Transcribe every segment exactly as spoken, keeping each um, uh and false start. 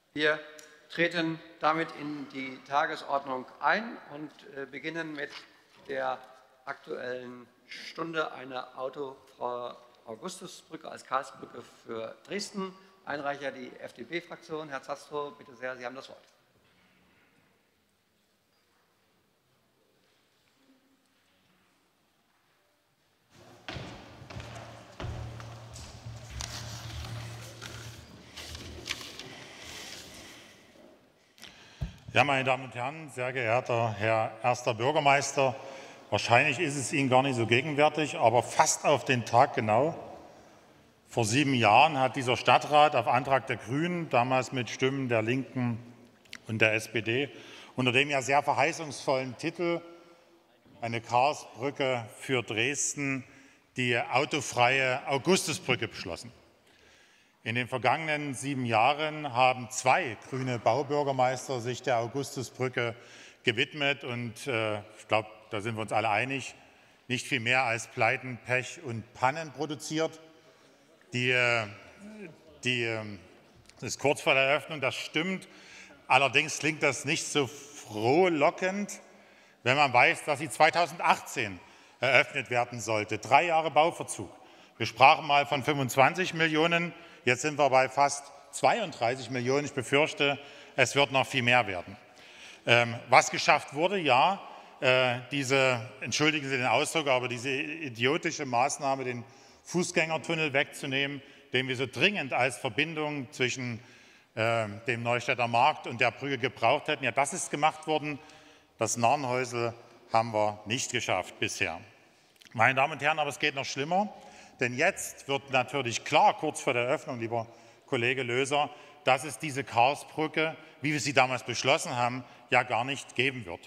Wir treten damit in die Tagesordnung ein und beginnen mit der Aktuellen Stunde, eine autofreie Augustusbrücke als Karlsbrücke für Dresden. Einreicher die F D P-Fraktion. Herr Zastrow, bitte sehr, Sie haben das Wort. Ja, meine Damen und Herren, sehr geehrter Herr erster Bürgermeister, wahrscheinlich ist es Ihnen gar nicht so gegenwärtig, aber fast auf den Tag genau. Vor sieben Jahren hat dieser Stadtrat auf Antrag der Grünen, damals mit Stimmen der Linken und der S P D, unter dem ja sehr verheißungsvollen Titel eine Karlsbrücke für Dresden, die autofreie Augustusbrücke, beschlossen. In den vergangenen sieben Jahren haben zwei grüne Baubürgermeister sich der Augustusbrücke gewidmet. Und äh, ich glaube, da sind wir uns alle einig, nicht viel mehr als Pleiten, Pech und Pannen produziert. Die, die, das ist kurz vor der Eröffnung, das stimmt. Allerdings klingt das nicht so frohlockend, wenn man weiß, dass sie zweitausendachtzehn eröffnet werden sollte. Drei Jahre Bauverzug. Wir sprachen mal von fünfundzwanzig Millionen. Jetzt sind wir bei fast zweiunddreißig Millionen. Ich befürchte, es wird noch viel mehr werden. Ähm, was geschafft wurde, ja, äh, diese, entschuldigen Sie den Ausdruck, aber diese idiotische Maßnahme, den Fußgängertunnel wegzunehmen, den wir so dringend als Verbindung zwischen äh, dem Neustädter Markt und der Brücke gebraucht hätten, ja, das ist gemacht worden. Das Narrenhäusl haben wir nicht geschafft bisher. Meine Damen und Herren, aber es geht noch schlimmer. Denn jetzt wird natürlich klar, kurz vor der Eröffnung, lieber Kollege Löser, dass es diese Karlsbrücke, wie wir sie damals beschlossen haben, ja gar nicht geben wird.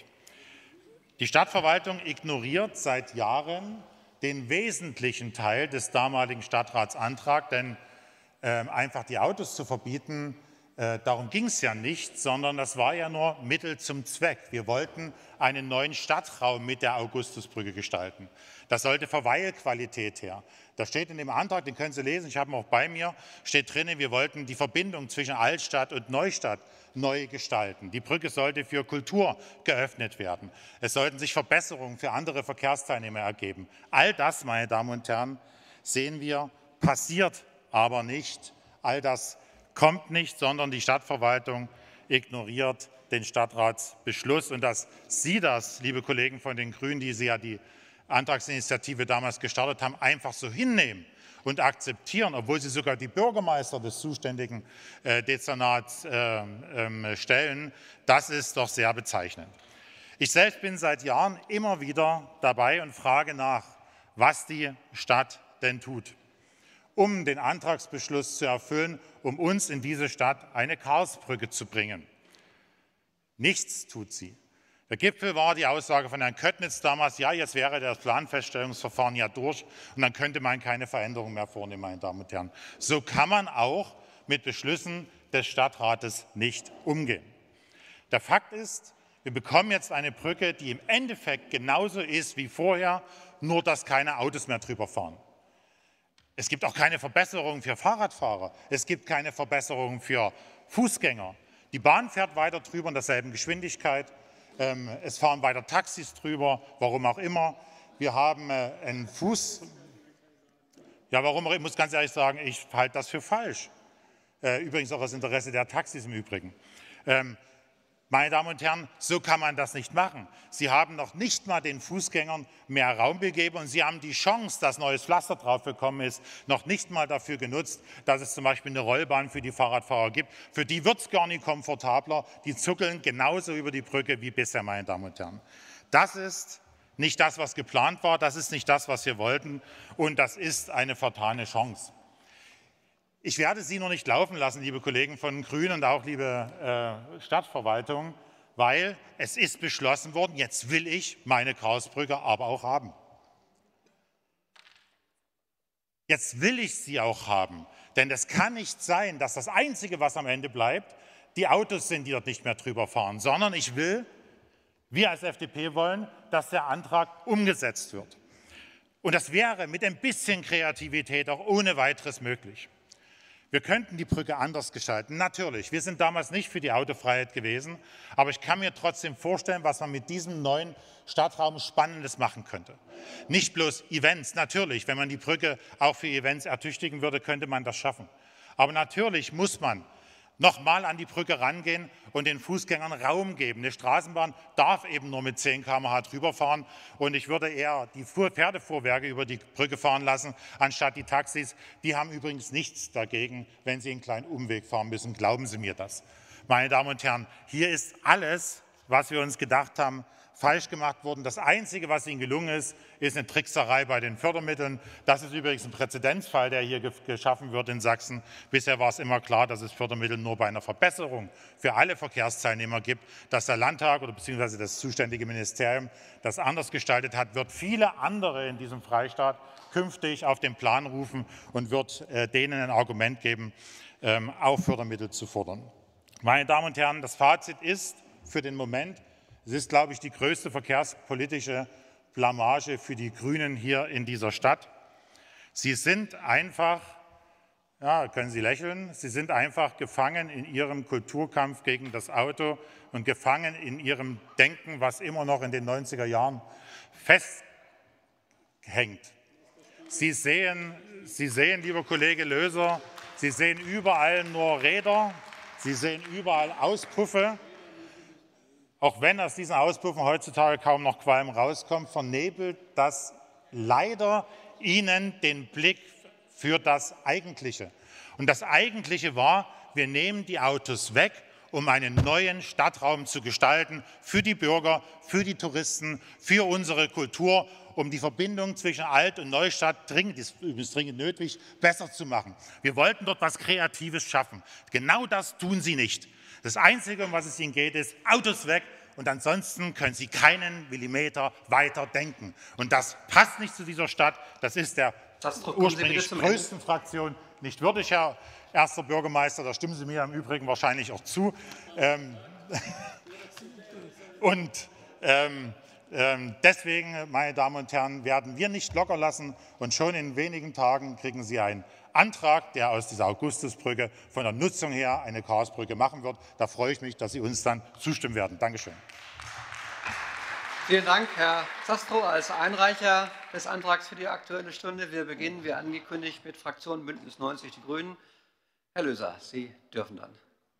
Die Stadtverwaltung ignoriert seit Jahren den wesentlichen Teil des damaligen Stadtratsantrags, denn äh, einfach die Autos zu verbieten, äh, darum ging es ja nicht, sondern das war ja nur Mittel zum Zweck. Wir wollten einen neuen Stadtraum mit der Augustusbrücke gestalten. Das sollte Verweilqualität her. Das steht in dem Antrag, den können Sie lesen, ich habe ihn auch bei mir, steht drin, wir wollten die Verbindung zwischen Altstadt und Neustadt neu gestalten. Die Brücke sollte für Kultur geöffnet werden. Es sollten sich Verbesserungen für andere Verkehrsteilnehmer ergeben. All das, meine Damen und Herren, sehen wir, passiert aber nicht. All das kommt nicht, sondern die Stadtverwaltung ignoriert den Stadtratsbeschluss. Und dass Sie das, liebe Kollegen von den Grünen, die Sie ja die Antragsinitiative damals gestartet haben, einfach so hinnehmen und akzeptieren, obwohl Sie sogar die Bürgermeister des zuständigen äh, Dezernats äh, äh, stellen, das ist doch sehr bezeichnend. Ich selbst bin seit Jahren immer wieder dabei und frage nach, was die Stadt denn tut, um den Antragsbeschluss zu erfüllen, um uns in diese Stadt eine Karlsbrücke zu bringen. Nichts tut sie. Der Gipfel war die Aussage von Herrn Köttnitz damals, ja, jetzt wäre das Planfeststellungsverfahren ja durch und dann könnte man keine Veränderung mehr vornehmen, meine Damen und Herren. So kann man auch mit Beschlüssen des Stadtrates nicht umgehen. Der Fakt ist, wir bekommen jetzt eine Brücke, die im Endeffekt genauso ist wie vorher, nur dass keine Autos mehr drüber fahren. Es gibt auch keine Verbesserung für Fahrradfahrer, es gibt keine Verbesserung für Fußgänger. Die Bahn fährt weiter drüber in derselben Geschwindigkeit. Es fahren weiter Taxis drüber, warum auch immer. Wir haben einen Fuß. Ja, warum auch? Ich muss ganz ehrlich sagen, ich halte das für falsch. Übrigens auch aus Interesse der Taxis im Übrigen. Meine Damen und Herren, so kann man das nicht machen. Sie haben noch nicht mal den Fußgängern mehr Raum gegeben und Sie haben die Chance, dass neues Pflaster drauf gekommen ist, noch nicht mal dafür genutzt, dass es zum Beispiel eine Rollbahn für die Fahrradfahrer gibt. Für die wird es gar nicht komfortabler. Die zuckeln genauso über die Brücke wie bisher, meine Damen und Herren. Das ist nicht das, was geplant war. Das ist nicht das, was wir wollten. Und das ist eine vertane Chance. Ich werde Sie noch nicht laufen lassen, liebe Kollegen von den Grünen und auch liebe äh, Stadtverwaltung, weil es ist beschlossen worden, jetzt will ich meine Karlsbrücke aber auch haben. Jetzt will ich sie auch haben, denn es kann nicht sein, dass das Einzige, was am Ende bleibt, die Autos sind, die dort nicht mehr drüber fahren, sondern ich will, wir als F D P wollen, dass der Antrag umgesetzt wird. Und das wäre mit ein bisschen Kreativität auch ohne weiteres möglich. Wir könnten die Brücke anders gestalten, natürlich. Wir sind damals nicht für die Autofreiheit gewesen, aber ich kann mir trotzdem vorstellen, was man mit diesem neuen Stadtraum Spannendes machen könnte. Nicht bloß Events, natürlich, wenn man die Brücke auch für Events ertüchtigen würde, könnte man das schaffen. Aber natürlich muss man nochmal an die Brücke rangehen und den Fußgängern Raum geben. Eine Straßenbahn darf eben nur mit zehn Kilometer pro Stunde drüber fahren und ich würde eher die Pferdefuhrwerke über die Brücke fahren lassen, anstatt die Taxis. Die haben übrigens nichts dagegen, wenn sie einen kleinen Umweg fahren müssen. Glauben Sie mir das. Meine Damen und Herren, hier ist alles, was wir uns gedacht haben, falsch gemacht worden. Das Einzige, was Ihnen gelungen ist, ist eine Trickserei bei den Fördermitteln. Das ist übrigens ein Präzedenzfall, der hier geschaffen wird in Sachsen. Bisher war es immer klar, dass es Fördermittel nur bei einer Verbesserung für alle Verkehrsteilnehmer gibt. Dass der Landtag oder beziehungsweise das zuständige Ministerium das anders gestaltet hat, wird viele andere in diesem Freistaat künftig auf den Plan rufen und wird äh, denen ein Argument geben, ähm, auch Fördermittel zu fordern. Meine Damen und Herren, das Fazit ist für den Moment, es ist, glaube ich, die größte verkehrspolitische Blamage für die Grünen hier in dieser Stadt. Sie sind einfach, ja, können Sie lächeln, Sie sind einfach gefangen in Ihrem Kulturkampf gegen das Auto und gefangen in Ihrem Denken, was immer noch in den neunziger Jahren festhängt. Sie sehen, Sie sehen, lieber Kollege Löser, Sie sehen überall nur Räder, Sie sehen überall Auspuffe. Auch wenn aus diesen Auspuffen heutzutage kaum noch Qualm rauskommt, vernebelt das leider Ihnen den Blick für das Eigentliche. Und das Eigentliche war, wir nehmen die Autos weg, um einen neuen Stadtraum zu gestalten für die Bürger, für die Touristen, für unsere Kultur, um die Verbindung zwischen Alt- und Neustadt, dringend, ist übrigens dringend nötig, besser zu machen. Wir wollten dort etwas Kreatives schaffen. Genau das tun Sie nicht. Das Einzige, um was es Ihnen geht, ist Autos weg und ansonsten können Sie keinen Millimeter weiter denken. Und das passt nicht zu dieser Stadt. Das ist der ursprünglich größten Fraktion nicht würdig, Herr erster Bürgermeister. Da stimmen Sie mir im Übrigen wahrscheinlich auch zu. Ähm, und ähm, ähm, deswegen, meine Damen und Herren, werden wir nicht locker lassen und schon in wenigen Tagen kriegen Sie einen Antrag, der aus dieser Augustusbrücke von der Nutzung her eine Chaosbrücke machen wird. Da freue ich mich, dass Sie uns dann zustimmen werden. Dankeschön. Vielen Dank, Herr Zastrow, als Einreicher des Antrags für die Aktuelle Stunde. Wir beginnen, wie angekündigt, mit Fraktion Bündnis neunzig Die Grünen. Herr Löser, Sie dürfen dann.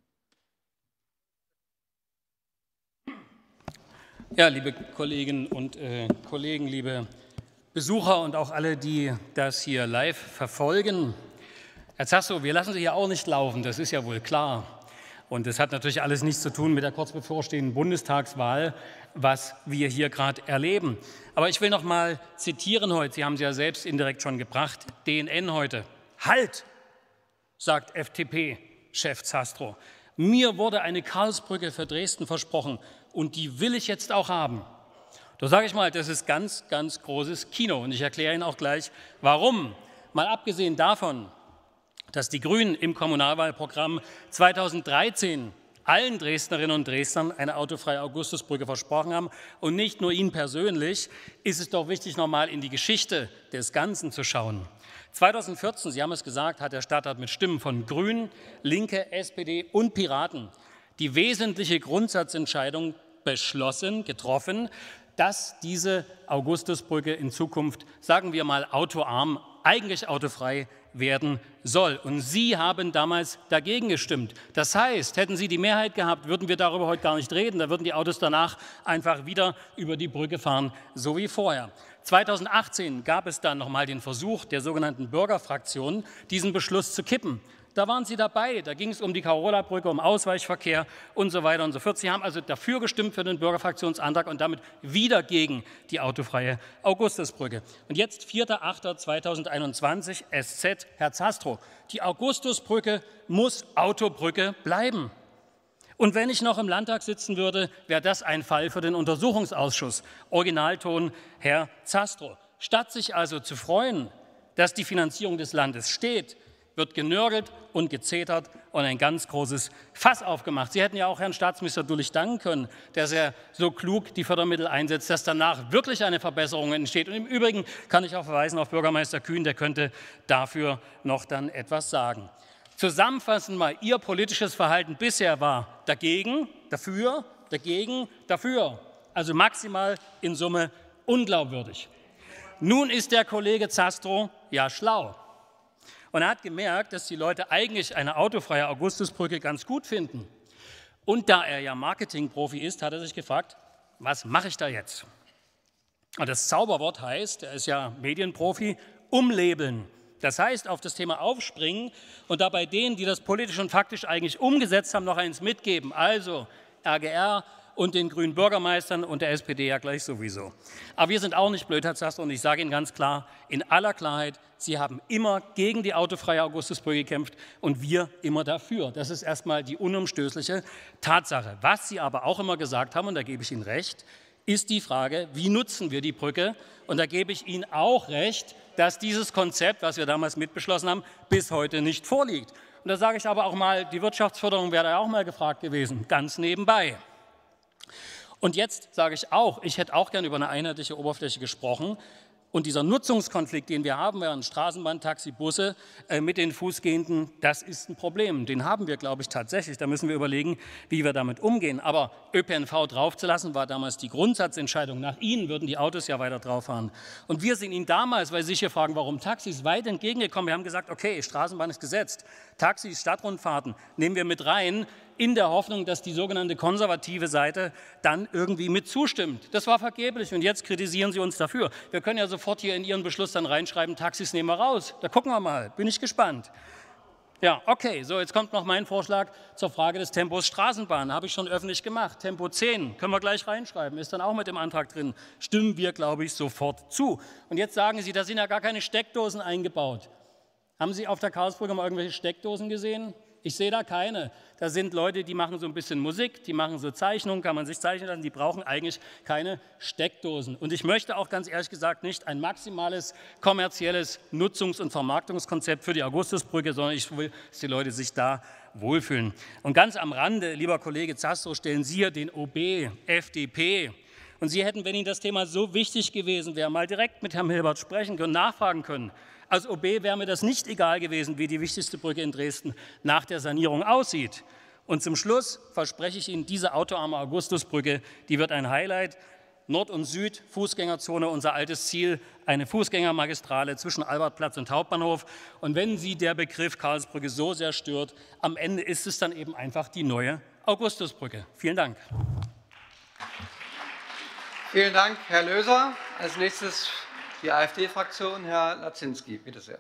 Ja, liebe Kolleginnen und äh, Kollegen, liebe Besucher und auch alle, die das hier live verfolgen. Herr Zastrow, wir lassen Sie ja auch nicht laufen, das ist ja wohl klar. Und das hat natürlich alles nichts zu tun mit der kurz bevorstehenden Bundestagswahl, was wir hier gerade erleben. Aber ich will noch mal zitieren heute, Sie haben es ja selbst indirekt schon gebracht, D N N heute. Halt, sagt F D P-Chef Zastrow. Mir wurde eine Karlsbrücke für Dresden versprochen und die will ich jetzt auch haben. Da sage ich mal, das ist ganz, ganz großes Kino. Und ich erkläre Ihnen auch gleich, warum. Mal abgesehen davon, dass die Grünen im Kommunalwahlprogramm zweitausenddreizehn allen Dresdnerinnen und Dresdnern eine autofreie Augustusbrücke versprochen haben. Und nicht nur Ihnen persönlich, ist es doch wichtig, noch mal in die Geschichte des Ganzen zu schauen. zweitausendvierzehn, Sie haben es gesagt, hat der Stadtrat mit Stimmen von Grünen, Linke, S P D und Piraten die wesentliche Grundsatzentscheidung beschlossen, getroffen, dass diese Augustusbrücke in Zukunft, sagen wir mal, autoarm, eigentlich autofrei werden soll. Und Sie haben damals dagegen gestimmt. Das heißt, hätten Sie die Mehrheit gehabt, würden wir darüber heute gar nicht reden. Da würden die Autos danach einfach wieder über die Brücke fahren, so wie vorher. zweitausendachtzehn gab es dann nochmal den Versuch der sogenannten Bürgerfraktion, diesen Beschluss zu kippen. Da waren Sie dabei, da ging es um die Karola-Brücke, um Ausweichverkehr und so weiter und so fort. Sie haben also dafür gestimmt für den Bürgerfraktionsantrag und damit wieder gegen die autofreie Augustusbrücke. Und jetzt vierter achter zweitausendeinundzwanzig, S Z, Herr Zastrow, die Augustusbrücke muss Autobrücke bleiben. Und wenn ich noch im Landtag sitzen würde, wäre das ein Fall für den Untersuchungsausschuss. Originalton, Herr Zastrow. Statt sich also zu freuen, dass die Finanzierung des Landes steht, wird genörgelt und gezetert und ein ganz großes Fass aufgemacht. Sie hätten ja auch Herrn Staatsminister Dullich danken können, dass er so klug die Fördermittel einsetzt, dass danach wirklich eine Verbesserung entsteht. Und im Übrigen kann ich auch verweisen auf Bürgermeister Kühn, der könnte dafür noch dann etwas sagen. Zusammenfassend mal, Ihr politisches Verhalten bisher war dagegen, dafür, dagegen, dafür. Also maximal in Summe unglaubwürdig. Nun ist der Kollege Zastrow ja schlau. Und er hat gemerkt, dass die Leute eigentlich eine autofreie Augustusbrücke ganz gut finden. Und da er ja Marketingprofi ist, hat er sich gefragt, was mache ich da jetzt? Und das Zauberwort heißt, er ist ja Medienprofi, umlabeln. Das heißt, auf das Thema aufspringen und dabei denen, die das politisch und faktisch eigentlich umgesetzt haben, noch eins mitgeben. Also R G R und den grünen Bürgermeistern und der S P D ja gleich sowieso. Aber wir sind auch nicht blöd, Herr Zastrow, und ich sage Ihnen ganz klar, in aller Klarheit, Sie haben immer gegen die autofreie Augustusbrücke gekämpft und wir immer dafür. Das ist erstmal die unumstößliche Tatsache. Was Sie aber auch immer gesagt haben, und da gebe ich Ihnen recht, ist die Frage, wie nutzen wir die Brücke? Und da gebe ich Ihnen auch recht, dass dieses Konzept, was wir damals mitbeschlossen haben, bis heute nicht vorliegt. Und da sage ich aber auch mal, die Wirtschaftsförderung wäre ja auch mal gefragt gewesen, ganz nebenbei. Und jetzt sage ich auch, ich hätte auch gerne über eine einheitliche Oberfläche gesprochen. Und dieser Nutzungskonflikt, den wir haben während Straßenbahn, Taxi, Busse äh, mit den Fußgehenden, das ist ein Problem. Den haben wir, glaube ich, tatsächlich. Da müssen wir überlegen, wie wir damit umgehen. Aber Ö P N V draufzulassen, war damals die Grundsatzentscheidung. Nach Ihnen würden die Autos ja weiter drauf fahren. Und wir sind Ihnen damals, weil Sie sich hier fragen, warum Taxis, weit entgegengekommen. Wir haben gesagt, okay, Straßenbahn ist gesetzt. Taxis, Stadtrundfahrten nehmen wir mit rein, in der Hoffnung, dass die sogenannte konservative Seite dann irgendwie mit zustimmt. Das war vergeblich und jetzt kritisieren Sie uns dafür. Wir können ja sofort hier in Ihren Beschluss dann reinschreiben, Taxis nehmen wir raus. Da gucken wir mal, bin ich gespannt. Ja, okay, so jetzt kommt noch mein Vorschlag zur Frage des Tempos Straßenbahn. Habe ich schon öffentlich gemacht. Tempo zehn, können wir gleich reinschreiben, ist dann auch mit dem Antrag drin. Stimmen wir, glaube ich, sofort zu. Und jetzt sagen Sie, da sind ja gar keine Steckdosen eingebaut. Haben Sie auf der Karlsbrücke mal irgendwelche Steckdosen gesehen? Ich sehe da keine. Da sind Leute, die machen so ein bisschen Musik, die machen so Zeichnungen, kann man sich zeichnen lassen, die brauchen eigentlich keine Steckdosen. Und ich möchte auch ganz ehrlich gesagt nicht ein maximales kommerzielles Nutzungs- und Vermarktungskonzept für die Augustusbrücke, sondern ich will, dass die Leute sich da wohlfühlen. Und ganz am Rande, lieber Kollege Zastrow, stellen Sie hier den O B, F D P. Und Sie hätten, wenn Ihnen das Thema so wichtig gewesen wäre, mal direkt mit Herrn Hilbert sprechen können, nachfragen können. Als O B wäre mir das nicht egal gewesen, wie die wichtigste Brücke in Dresden nach der Sanierung aussieht. Und zum Schluss verspreche ich Ihnen, diese autoarme Augustusbrücke, die wird ein Highlight. Nord und Süd, Fußgängerzone, unser altes Ziel, eine Fußgängermagistrale zwischen Albertplatz und Hauptbahnhof. Und wenn Sie der Begriff Karlsbrücke so sehr stört, am Ende ist es dann eben einfach die neue Augustusbrücke. Vielen Dank. Vielen Dank, Herr Löser. Als nächstes die AfD-Fraktion, Herr Lazinski, bitte sehr.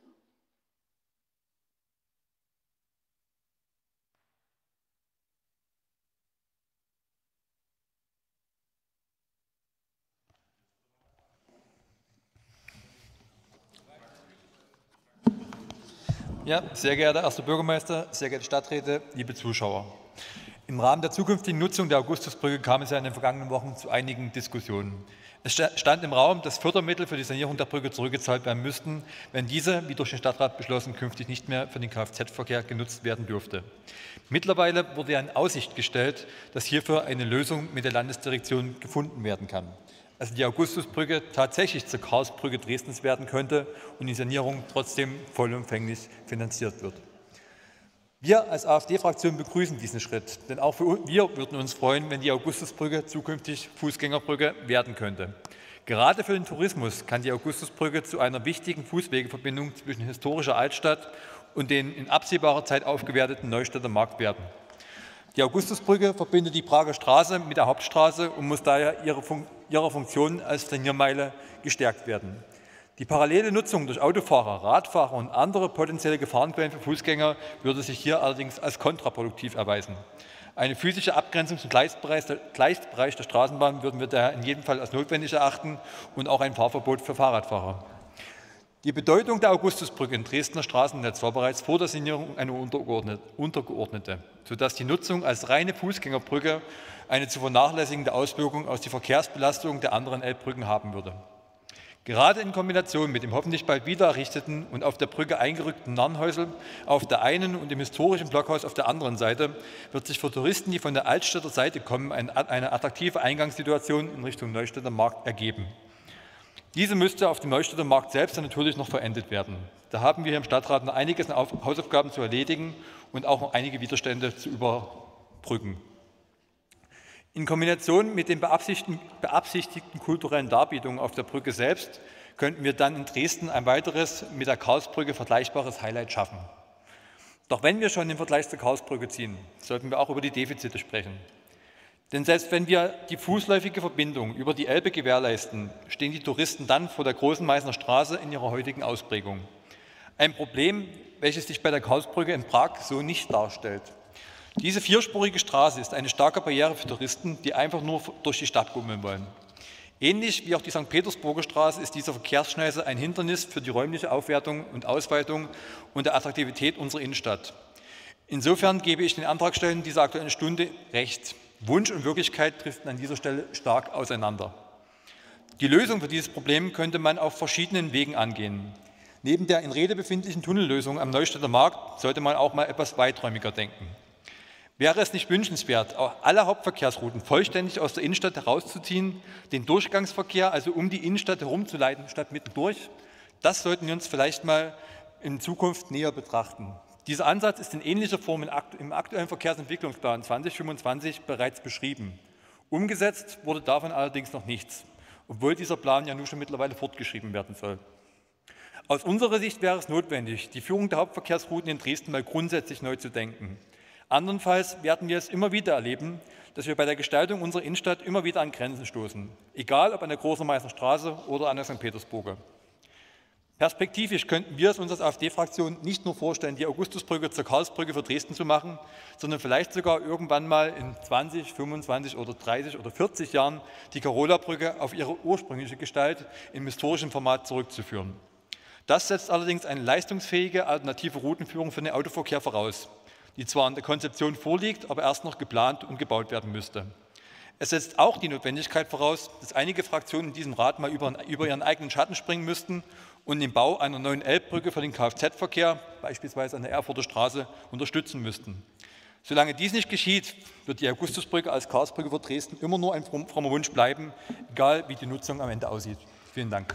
Ja, sehr geehrter erster Bürgermeister, sehr geehrte Stadträte, liebe Zuschauer. Im Rahmen der zukünftigen Nutzung der Augustusbrücke kam es ja in den vergangenen Wochen zu einigen Diskussionen. Es stand im Raum, dass Fördermittel für die Sanierung der Brücke zurückgezahlt werden müssten, wenn diese, wie durch den Stadtrat beschlossen, künftig nicht mehr für den Kfz-Verkehr genutzt werden dürfte. Mittlerweile wurde ja in Aussicht gestellt, dass hierfür eine Lösung mit der Landesdirektion gefunden werden kann. Also die Augustusbrücke tatsächlich zur Karlsbrücke Dresdens werden könnte und die Sanierung trotzdem vollumfänglich finanziert wird. Wir als AfD-Fraktion begrüßen diesen Schritt, denn auch wir würden uns freuen, wenn die Augustusbrücke zukünftig Fußgängerbrücke werden könnte. Gerade für den Tourismus kann die Augustusbrücke zu einer wichtigen Fußwegeverbindung zwischen historischer Altstadt und den in absehbarer Zeit aufgewerteten Neustädter Markt werden. Die Augustusbrücke verbindet die Prager Straße mit der Hauptstraße und muss daher ihre Fun- ihrer Funktion als Trainiermeile gestärkt werden. Die parallele Nutzung durch Autofahrer, Radfahrer und andere potenzielle Gefahrenquellen für Fußgänger würde sich hier allerdings als kontraproduktiv erweisen. Eine physische Abgrenzung zum Gleisbereich der, Gleisbereich der Straßenbahn würden wir daher in jedem Fall als notwendig erachten und auch ein Fahrverbot für Fahrradfahrer. Die Bedeutung der Augustusbrücke im Dresdner Straßennetz war bereits vor der Sanierung eine untergeordnete, sodass die Nutzung als reine Fußgängerbrücke eine zu vernachlässigende Auswirkung auf die Verkehrsbelastung der anderen Elbbrücken haben würde. Gerade in Kombination mit dem hoffentlich bald wieder errichteten und auf der Brücke eingerückten Narrenhäusl auf der einen und dem historischen Blockhaus auf der anderen Seite wird sich für Touristen, die von der Altstädter Seite kommen, eine attraktive Eingangssituation in Richtung Neustädter Markt ergeben. Diese müsste auf dem Neustädter Markt selbst dann natürlich noch verendet werden. Da haben wir hier im Stadtrat noch einiges an Hausaufgaben zu erledigen und auch noch einige Widerstände zu überbrücken. In Kombination mit den beabsichtigten, beabsichtigten kulturellen Darbietungen auf der Brücke selbst könnten wir dann in Dresden ein weiteres mit der Karlsbrücke vergleichbares Highlight schaffen. Doch wenn wir schon den Vergleich zur Karlsbrücke ziehen, sollten wir auch über die Defizite sprechen. Denn selbst wenn wir die fußläufige Verbindung über die Elbe gewährleisten, stehen die Touristen dann vor der großen Meißner Straße in ihrer heutigen Ausprägung. Ein Problem, welches sich bei der Karlsbrücke in Prag so nicht darstellt. Diese vierspurige Straße ist eine starke Barriere für Touristen, die einfach nur durch die Stadt bummeln wollen. Ähnlich wie auch die Sankt Petersburger Straße ist diese Verkehrsschneise ein Hindernis für die räumliche Aufwertung und Ausweitung und der Attraktivität unserer Innenstadt. Insofern gebe ich den Antragstellern dieser Aktuellen Stunde recht. Wunsch und Wirklichkeit driften an dieser Stelle stark auseinander. Die Lösung für dieses Problem könnte man auf verschiedenen Wegen angehen. Neben der in Rede befindlichen Tunnellösung am Neustädter Markt sollte man auch mal etwas weiträumiger denken. Wäre es nicht wünschenswert, auch alle Hauptverkehrsrouten vollständig aus der Innenstadt herauszuziehen, den Durchgangsverkehr also um die Innenstadt herumzuleiten, statt mittendurch? Das sollten wir uns vielleicht mal in Zukunft näher betrachten. Dieser Ansatz ist in ähnlicher Form im aktuellen Verkehrsentwicklungsplan zwanzig fünfundzwanzig bereits beschrieben. Umgesetzt wurde davon allerdings noch nichts, obwohl dieser Plan ja nun schon mittlerweile fortgeschrieben werden soll. Aus unserer Sicht wäre es notwendig, die Führung der Hauptverkehrsrouten in Dresden mal grundsätzlich neu zu denken. Andernfalls werden wir es immer wieder erleben, dass wir bei der Gestaltung unserer Innenstadt immer wieder an Grenzen stoßen, egal ob an der Großen Meißner Straße oder an der Sankt Petersburger. Perspektivisch könnten wir es uns als AfD-Fraktion nicht nur vorstellen, die Augustusbrücke zur Karlsbrücke für Dresden zu machen, sondern vielleicht sogar irgendwann mal in zwanzig, fünfundzwanzig oder dreißig oder vierzig Jahren die Karola-Brücke auf ihre ursprüngliche Gestalt im historischen Format zurückzuführen. Das setzt allerdings eine leistungsfähige alternative Routenführung für den Autoverkehr voraus, die zwar in der Konzeption vorliegt, aber erst noch geplant und gebaut werden müsste. Es setzt auch die Notwendigkeit voraus, dass einige Fraktionen in diesem Rat mal über, über ihren eigenen Schatten springen müssten und den Bau einer neuen Elbbrücke für den Kfz-Verkehr, beispielsweise an der Erfurter Straße, unterstützen müssten. Solange dies nicht geschieht, wird die Augustusbrücke als Karlsbrücke für Dresden immer nur ein frommer Wunsch bleiben, egal wie die Nutzung am Ende aussieht. Vielen Dank.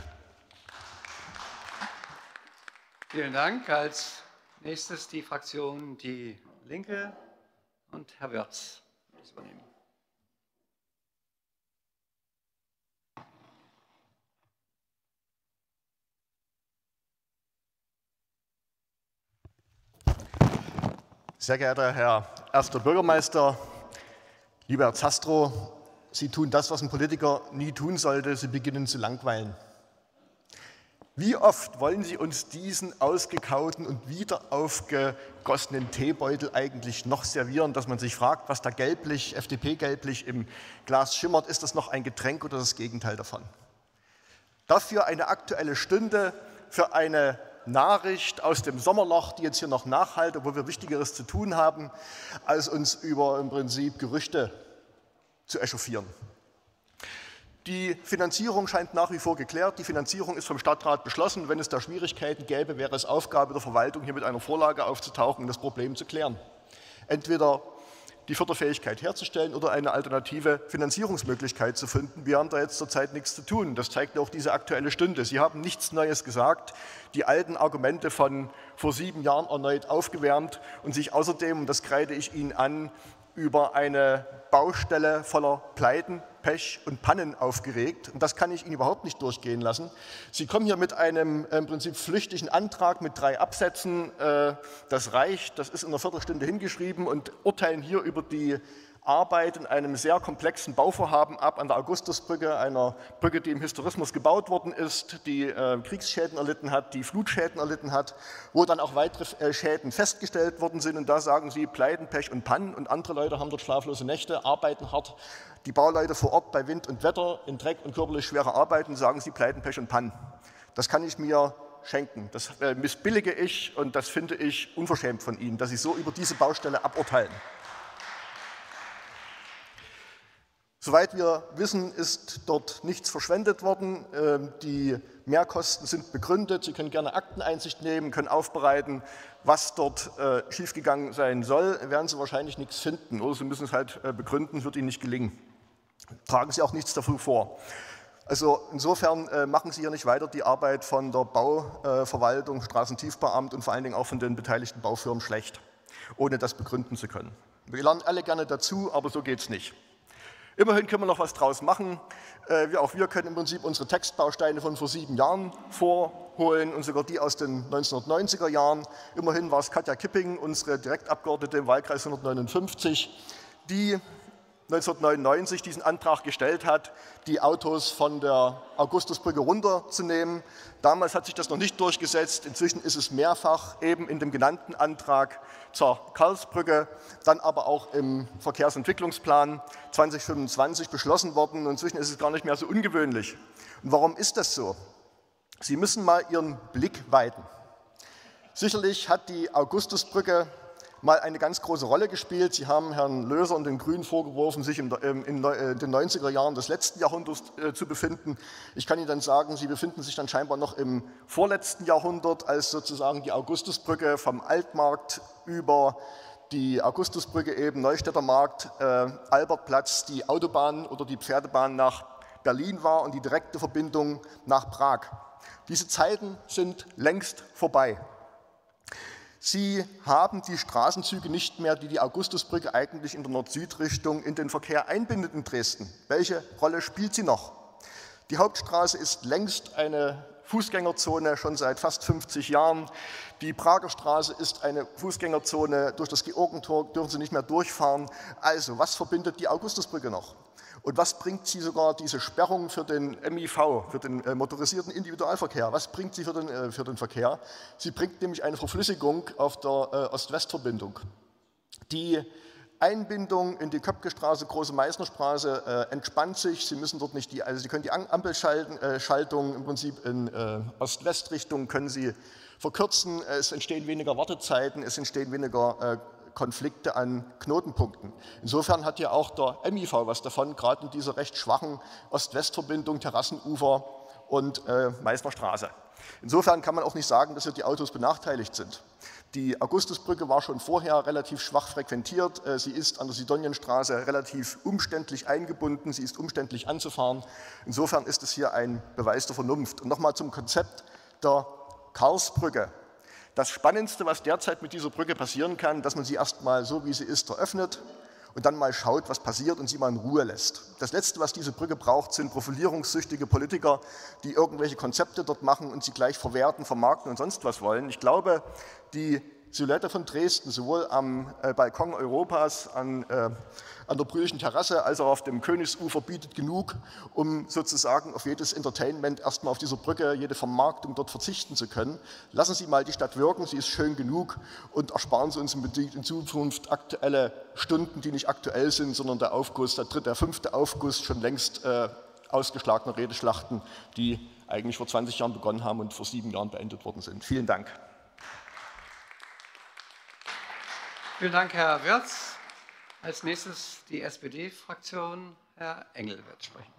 Vielen Dank. Als nächstes die Fraktion Die Linke und Herr Wirz wird es übernehmen. Sehr geehrter Herr erster Bürgermeister, lieber Herr Zastrow, Sie tun das, was ein Politiker nie tun sollte, Sie beginnen zu langweilen. Wie oft wollen Sie uns diesen ausgekauten und wieder aufgegossenen Teebeutel eigentlich noch servieren, dass man sich fragt, was da gelblich, F D P-gelblich im Glas schimmert, ist das noch ein Getränk oder das Gegenteil davon? Dafür eine Aktuelle Stunde für eine Nachricht aus dem Sommerloch, die jetzt hier noch nachhalte, wo wir Wichtigeres zu tun haben, als uns über im Prinzip Gerüchte zu echauffieren. Die Finanzierung scheint nach wie vor geklärt. Die Finanzierung ist vom Stadtrat beschlossen. Wenn es da Schwierigkeiten gäbe, wäre es Aufgabe der Verwaltung, hier mit einer Vorlage aufzutauchen und das Problem zu klären. Entweder die Förderfähigkeit herzustellen oder eine alternative Finanzierungsmöglichkeit zu finden. Wir haben da jetzt zurzeit nichts zu tun. Das zeigt auch diese Aktuelle Stunde. Sie haben nichts Neues gesagt, die alten Argumente von vor sieben Jahren erneut aufgewärmt und sich außerdem, und das kreide ich Ihnen an, über eine Baustelle voller Pleiten, Pech und Pannen aufgeregt. Und das kann ich Ihnen überhaupt nicht durchgehen lassen. Sie kommen hier mit einem im Prinzip flüchtigen Antrag mit drei Absätzen. Das reicht, das ist in einer Viertelstunde hingeschrieben und urteilen hier über die Arbeit in einem sehr komplexen Bauvorhaben ab an der Augustusbrücke, einer Brücke, die im Historismus gebaut worden ist, die äh, Kriegsschäden erlitten hat, die Flutschäden erlitten hat, wo dann auch weitere äh, Schäden festgestellt worden sind. Und da sagen Sie Pleiten, Pech und Pannen und andere Leute haben dort schlaflose Nächte, arbeiten hart. Die Bauleute vor Ort bei Wind und Wetter, in Dreck und körperlich schwere Arbeiten, sagen Sie Pleiten, Pech und Pannen. Das kann ich mir schenken. Das äh, missbillige ich und das finde ich unverschämt von Ihnen, dass Sie so über diese Baustelle aburteilen. Soweit wir wissen, ist dort nichts verschwendet worden. Die Mehrkosten sind begründet. Sie können gerne Akteneinsicht nehmen, können aufbereiten, was dort schiefgegangen sein soll. Werden Sie wahrscheinlich nichts finden oder Sie müssen es halt begründen, wird Ihnen nicht gelingen. Tragen Sie auch nichts dafür vor. Also insofern äh, machen Sie hier nicht weiter die Arbeit von der Bauverwaltung, äh, Straßentiefbauamt und vor allen Dingen auch von den beteiligten Baufirmen schlecht, ohne das begründen zu können. Wir lernen alle gerne dazu, aber so geht es nicht. Immerhin können wir noch was draus machen. Äh, wir, auch wir können im Prinzip unsere Textbausteine von vor sieben Jahren vorholen und sogar die aus den neunzehnhundertneunziger Jahren. Immerhin war es Katja Kipping, unsere Direktabgeordnete im Wahlkreis hundertneunundfünfzig, die neunzehnhundertneunundneunzig diesen Antrag gestellt hat, die Autos von der Augustusbrücke runterzunehmen. Damals hat sich das noch nicht durchgesetzt. Inzwischen ist es mehrfach eben in dem genannten Antrag zur Karlsbrücke, dann aber auch im Verkehrsentwicklungsplan zweitausendfünfundzwanzig beschlossen worden. Und inzwischen ist es gar nicht mehr so ungewöhnlich. Und warum ist das so? Sie müssen mal Ihren Blick weiten. Sicherlich hat die Augustusbrücke mal eine ganz große Rolle gespielt. Sie haben Herrn Löser und den Grünen vorgeworfen, sich in den neunziger Jahren des letzten Jahrhunderts zu befinden. Ich kann Ihnen dann sagen, Sie befinden sich dann scheinbar noch im vorletzten Jahrhundert, als sozusagen die Augustusbrücke vom Altmarkt über die Augustusbrücke eben Neustädter Markt, äh, Albertplatz, die Autobahn oder die Pferdebahn nach Berlin war und die direkte Verbindung nach Prag. Diese Zeiten sind längst vorbei. Sie haben die Straßenzüge nicht mehr, die die Augustusbrücke eigentlich in der Nord-Süd-Richtung in den Verkehr einbindet in Dresden. Welche Rolle spielt sie noch? Die Hauptstraße ist längst eine Fußgängerzone, schon seit fast fünfzig Jahren. Die Prager Straße ist eine Fußgängerzone. Durch das Georgentor dürfen Sie nicht mehr durchfahren. Also, was verbindet die Augustusbrücke noch? Und was bringt sie sogar diese Sperrung für den M I V, für den äh, motorisierten Individualverkehr? Was bringt sie für den, äh, für den Verkehr? Sie bringt nämlich eine Verflüssigung auf der äh, Ost-West-Verbindung. Die Einbindung in die Köpkestraße, Große Meißnerstraße äh, entspannt sich. Sie müssen dort nicht die, also Sie können die Ampelschaltung äh, im Prinzip in äh, Ost-West-Richtung können Sie verkürzen. Es entstehen weniger Wartezeiten, es entstehen weniger äh, Konflikte an Knotenpunkten. Insofern hat ja auch der M I V was davon, gerade in dieser recht schwachen Ost-West-Verbindung, Terrassenufer und äh, Meißner Straße. Insofern kann man auch nicht sagen, dass hier die Autos benachteiligt sind. Die Augustusbrücke war schon vorher relativ schwach frequentiert. Sie ist an der Sidonienstraße relativ umständlich eingebunden. Sie ist umständlich anzufahren. Insofern ist es hier ein Beweis der Vernunft. Und nochmal zum Konzept der Karlsbrücke. Das Spannendste, was derzeit mit dieser Brücke passieren kann, dass man sie erstmal so, wie sie ist, eröffnet und dann mal schaut, was passiert und sie mal in Ruhe lässt. Das Letzte, was diese Brücke braucht, sind profilierungssüchtige Politiker, die irgendwelche Konzepte dort machen und sie gleich verwerten, vermarkten und sonst was wollen. Ich glaube, die Silhouette von Dresden, sowohl am äh, Balkon Europas, an, äh, an der Brühlischen Terrasse, als auch auf dem Königsufer, bietet genug, um sozusagen auf jedes Entertainment erstmal auf dieser Brücke, jede Vermarktung dort verzichten zu können. Lassen Sie mal die Stadt wirken, sie ist schön genug und ersparen Sie uns in Zukunft aktuelle Stunden, die nicht aktuell sind, sondern der Aufguss, der dritte, der fünfte Aufguss schon längst äh, ausgeschlagener Redeschlachten, die eigentlich vor zwanzig Jahren begonnen haben und vor sieben Jahren beendet worden sind. Vielen Dank. Vielen Dank, Herr Wirz. Als nächstes die S P D-Fraktion. Herr Engel wird sprechen.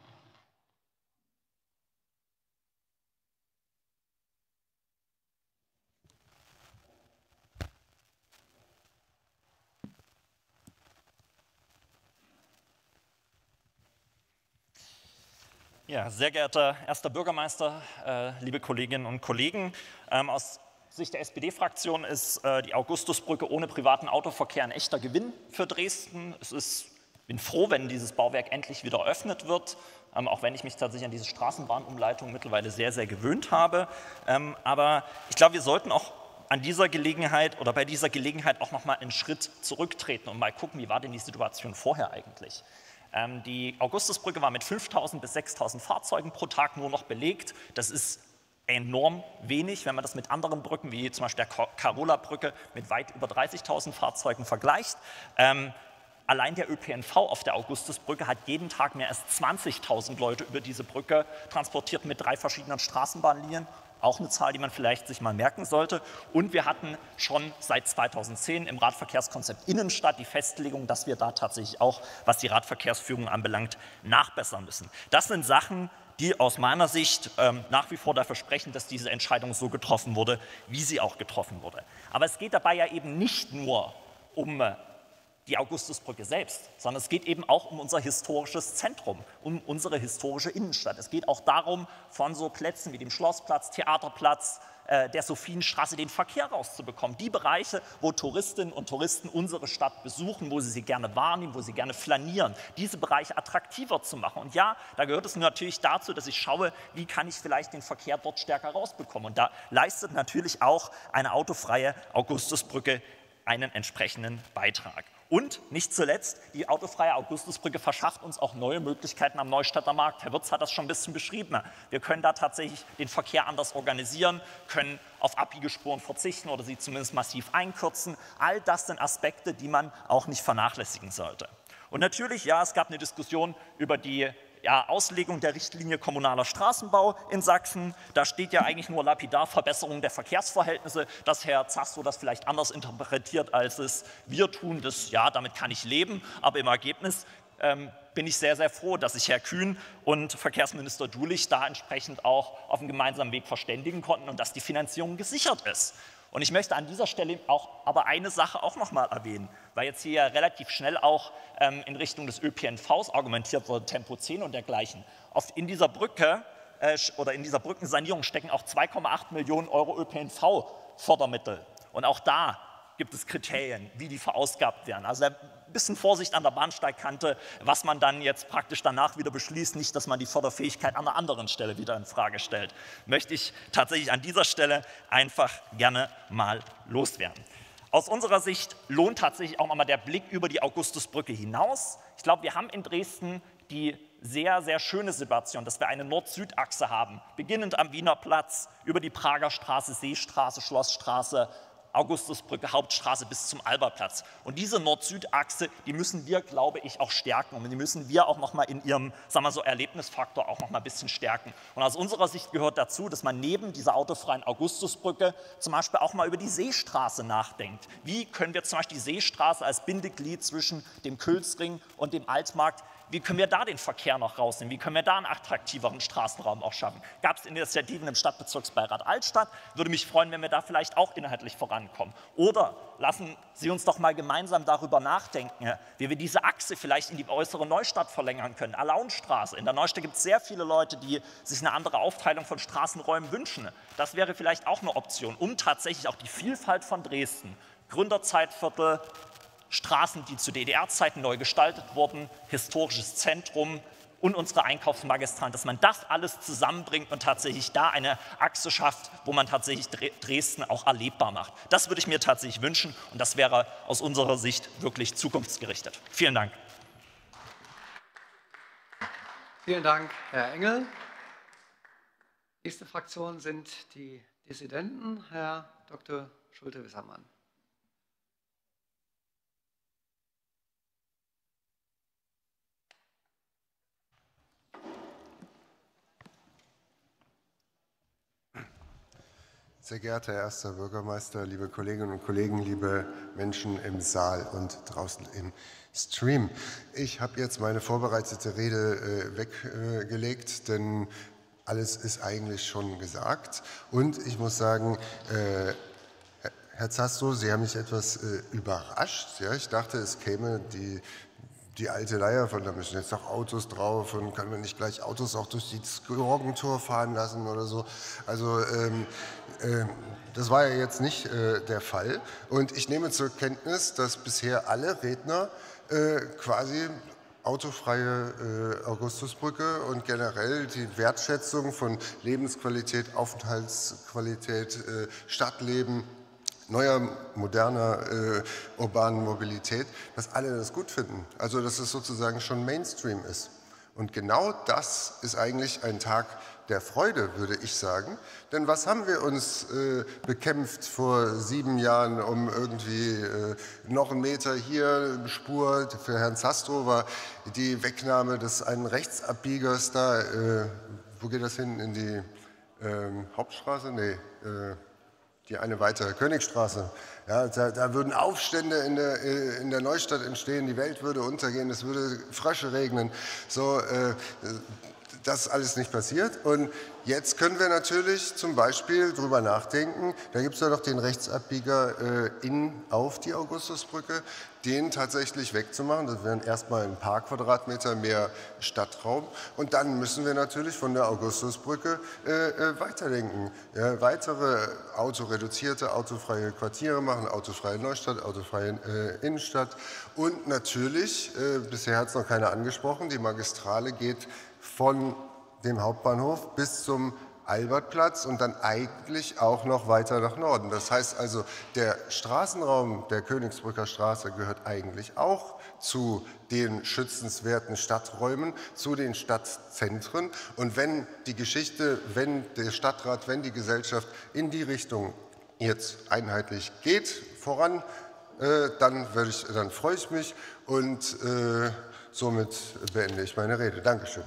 Ja, sehr geehrter erster Bürgermeister, äh, liebe Kolleginnen und Kollegen, ähm, aus Sicht der S P D-Fraktion ist äh, die Augustusbrücke ohne privaten Autoverkehr ein echter Gewinn für Dresden. Es ist, ich bin froh, wenn dieses Bauwerk endlich wieder eröffnet wird, ähm, auch wenn ich mich tatsächlich an diese Straßenbahnumleitung mittlerweile sehr, sehr gewöhnt habe. Ähm, aber ich glaube, wir sollten auch an dieser Gelegenheit oder bei dieser Gelegenheit auch noch mal einen Schritt zurücktreten und mal gucken, wie war denn die Situation vorher eigentlich? Ähm, die Augustusbrücke war mit fünftausend bis sechstausend Fahrzeugen pro Tag nur noch belegt. Das ist enorm wenig, wenn man das mit anderen Brücken, wie zum Beispiel der Karola-Brücke, mit weit über dreißigtausend Fahrzeugen vergleicht. Ähm, allein der Ö P N V auf der Augustusbrücke hat jeden Tag mehr als zwanzigtausend Leute über diese Brücke transportiert mit drei verschiedenen Straßenbahnlinien. Auch eine Zahl, die man vielleicht sich mal merken sollte. Und wir hatten schon seit zweitausendzehn im Radverkehrskonzept Innenstadt die Festlegung, dass wir da tatsächlich auch, was die Radverkehrsführung anbelangt, nachbessern müssen. Das sind Sachen, die aus meiner Sicht ähm, nach wie vor dafür sprechen, dass diese Entscheidung so getroffen wurde, wie sie auch getroffen wurde. Aber es geht dabei ja eben nicht nur um äh, die Augustusbrücke selbst, sondern es geht eben auch um unser historisches Zentrum, um unsere historische Innenstadt. Es geht auch darum, von so Plätzen wie dem Schlossplatz, Theaterplatz, äh, der Sophienstraße den Verkehr rauszubekommen. Die Bereiche, wo Touristinnen und Touristen unsere Stadt besuchen, wo sie sie gerne wahrnehmen, wo sie gerne flanieren, diese Bereiche attraktiver zu machen. Und ja, da gehört es natürlich dazu, dass ich schaue, wie kann ich vielleicht den Verkehr dort stärker rausbekommen. Und da leistet natürlich auch eine autofreie Augustusbrücke einen entsprechenden Beitrag. Und nicht zuletzt, die autofreie Augustusbrücke verschafft uns auch neue Möglichkeiten am Neustädter Markt. Herr Wirtz hat das schon ein bisschen beschrieben. Wir können da tatsächlich den Verkehr anders organisieren, können auf Abbiegespuren verzichten oder sie zumindest massiv einkürzen. All das sind Aspekte, die man auch nicht vernachlässigen sollte. Und natürlich, ja, es gab eine Diskussion über die Ja, Auslegung der Richtlinie kommunaler Straßenbau in Sachsen. Da steht ja eigentlich nur lapidar Verbesserung der Verkehrsverhältnisse, dass Herr Zastrow das vielleicht anders interpretiert, als es wir tun. Das, ja, damit kann ich leben, aber im Ergebnis ähm, bin ich sehr, sehr froh, dass sich Herr Kühn und Verkehrsminister Dulich da entsprechend auch auf einen gemeinsamen Weg verständigen konnten und dass die Finanzierung gesichert ist. Und ich möchte an dieser Stelle auch aber eine Sache auch noch mal erwähnen, weil jetzt hier ja relativ schnell auch ähm, in Richtung des Ö P N Vs argumentiert wurde, Tempo zehn und dergleichen. Oft in dieser Brücke äh, oder in dieser Brückensanierung stecken auch zwei Komma acht Millionen Euro Ö P N V-Fördermittel. Und auch da gibt es Kriterien, wie die verausgabt werden. Also ein bisschen Vorsicht an der Bahnsteigkante, was man dann jetzt praktisch danach wieder beschließt, nicht, dass man die Förderfähigkeit an einer anderen Stelle wieder in Frage stellt. Möchte ich tatsächlich an dieser Stelle einfach gerne mal loswerden. Aus unserer Sicht lohnt tatsächlich auch mal der Blick über die Augustusbrücke hinaus. Ich glaube, wir haben in Dresden die sehr, sehr schöne Situation, dass wir eine Nord-Süd-Achse haben, beginnend am Wiener Platz, über die Prager Straße, Seestraße, Schlossstraße, Augustusbrücke, Hauptstraße bis zum Albertplatz. Und diese Nord-Süd-Achse, die müssen wir, glaube ich, auch stärken. Und die müssen wir auch noch mal in ihrem, sagen wir so, Erlebnisfaktor auch noch mal ein bisschen stärken. Und aus unserer Sicht gehört dazu, dass man neben dieser autofreien Augustusbrücke zum Beispiel auch mal über die Seestraße nachdenkt. Wie können wir zum Beispiel die Seestraße als Bindeglied zwischen dem Külsring und dem Altmarkt, wie können wir da den Verkehr noch rausnehmen? Wie können wir da einen attraktiveren Straßenraum auch schaffen? Gab es Initiativen im Stadtbezirksbeirat Altstadt? Würde mich freuen, wenn wir da vielleicht auch inhaltlich vorankommen. Oder lassen Sie uns doch mal gemeinsam darüber nachdenken, wie wir diese Achse vielleicht in die äußere Neustadt verlängern können. Alaunstraße. In der Neustadt gibt es sehr viele Leute, die sich eine andere Aufteilung von Straßenräumen wünschen. Das wäre vielleicht auch eine Option, um tatsächlich auch die Vielfalt von Dresden, Gründerzeitviertel, Straßen, die zu D D R-Zeiten neu gestaltet wurden, historisches Zentrum und unsere Einkaufsmagistralen, dass man das alles zusammenbringt und tatsächlich da eine Achse schafft, wo man tatsächlich Dresden auch erlebbar macht. Das würde ich mir tatsächlich wünschen und das wäre aus unserer Sicht wirklich zukunftsgerichtet. Vielen Dank. Vielen Dank, Herr Engel. Nächste Fraktion sind die Dissidenten, Herr Doktor Schulte-Wissermann. Sehr geehrter Herr erster Bürgermeister, liebe Kolleginnen und Kollegen, liebe Menschen im Saal und draußen im Stream. Ich habe jetzt meine vorbereitete Rede äh, weggelegt, äh, denn alles ist eigentlich schon gesagt. Und ich muss sagen, äh, Herr Zastrow, Sie haben mich etwas äh, überrascht. Ja? Ich dachte, es käme die Die alte Leier von, da müssen jetzt noch Autos drauf und können wir nicht gleich Autos auch durch das Georgentor fahren lassen oder so. Also ähm, äh, das war ja jetzt nicht äh, der Fall. Und ich nehme zur Kenntnis, dass bisher alle Redner äh, quasi autofreie äh, Augustusbrücke und generell die Wertschätzung von Lebensqualität, Aufenthaltsqualität, äh, Stadtleben, neuer, moderner äh, urbanen Mobilität, dass alle das gut finden. Also dass es sozusagen schon Mainstream ist. Und genau das ist eigentlich ein Tag der Freude, würde ich sagen. Denn was haben wir uns äh, bekämpft vor sieben Jahren, um irgendwie äh, noch einen Meter hier Spur, für Herrn Zastrow war die Wegnahme des einen Rechtsabbiegers da, äh, wo geht das hin, in die äh, Hauptstraße? Nee, äh, die eine weitere Königstraße. Ja, da, da würden Aufstände in der, in der Neustadt entstehen, die Welt würde untergehen, es würde Frösche regnen. So, äh, das ist alles nicht passiert. Und jetzt können wir natürlich zum Beispiel darüber nachdenken, da gibt es ja noch den Rechtsabbieger äh, in, auf die Augustusbrücke, den tatsächlich wegzumachen. Das wären erstmal ein paar Quadratmeter mehr Stadtraum. Und dann müssen wir natürlich von der Augustusbrücke äh, äh, weiterdenken. Ja, weitere autoreduzierte, autofreie Quartiere machen, autofreie Neustadt, autofreie äh, Innenstadt. Und natürlich, äh, bisher hat es noch keiner angesprochen, die Magistrale geht von dem Hauptbahnhof bis zum Albertplatz und dann eigentlich auch noch weiter nach Norden. Das heißt also, der Straßenraum der Königsbrücker Straße gehört eigentlich auch zu den schützenswerten Stadträumen, zu den Stadtzentren. Und wenn die Geschichte, wenn der Stadtrat, wenn die Gesellschaft in die Richtung jetzt einheitlich geht, voran, äh, dann, würde ich, dann freue ich mich und äh, somit beende ich meine Rede. Dankeschön.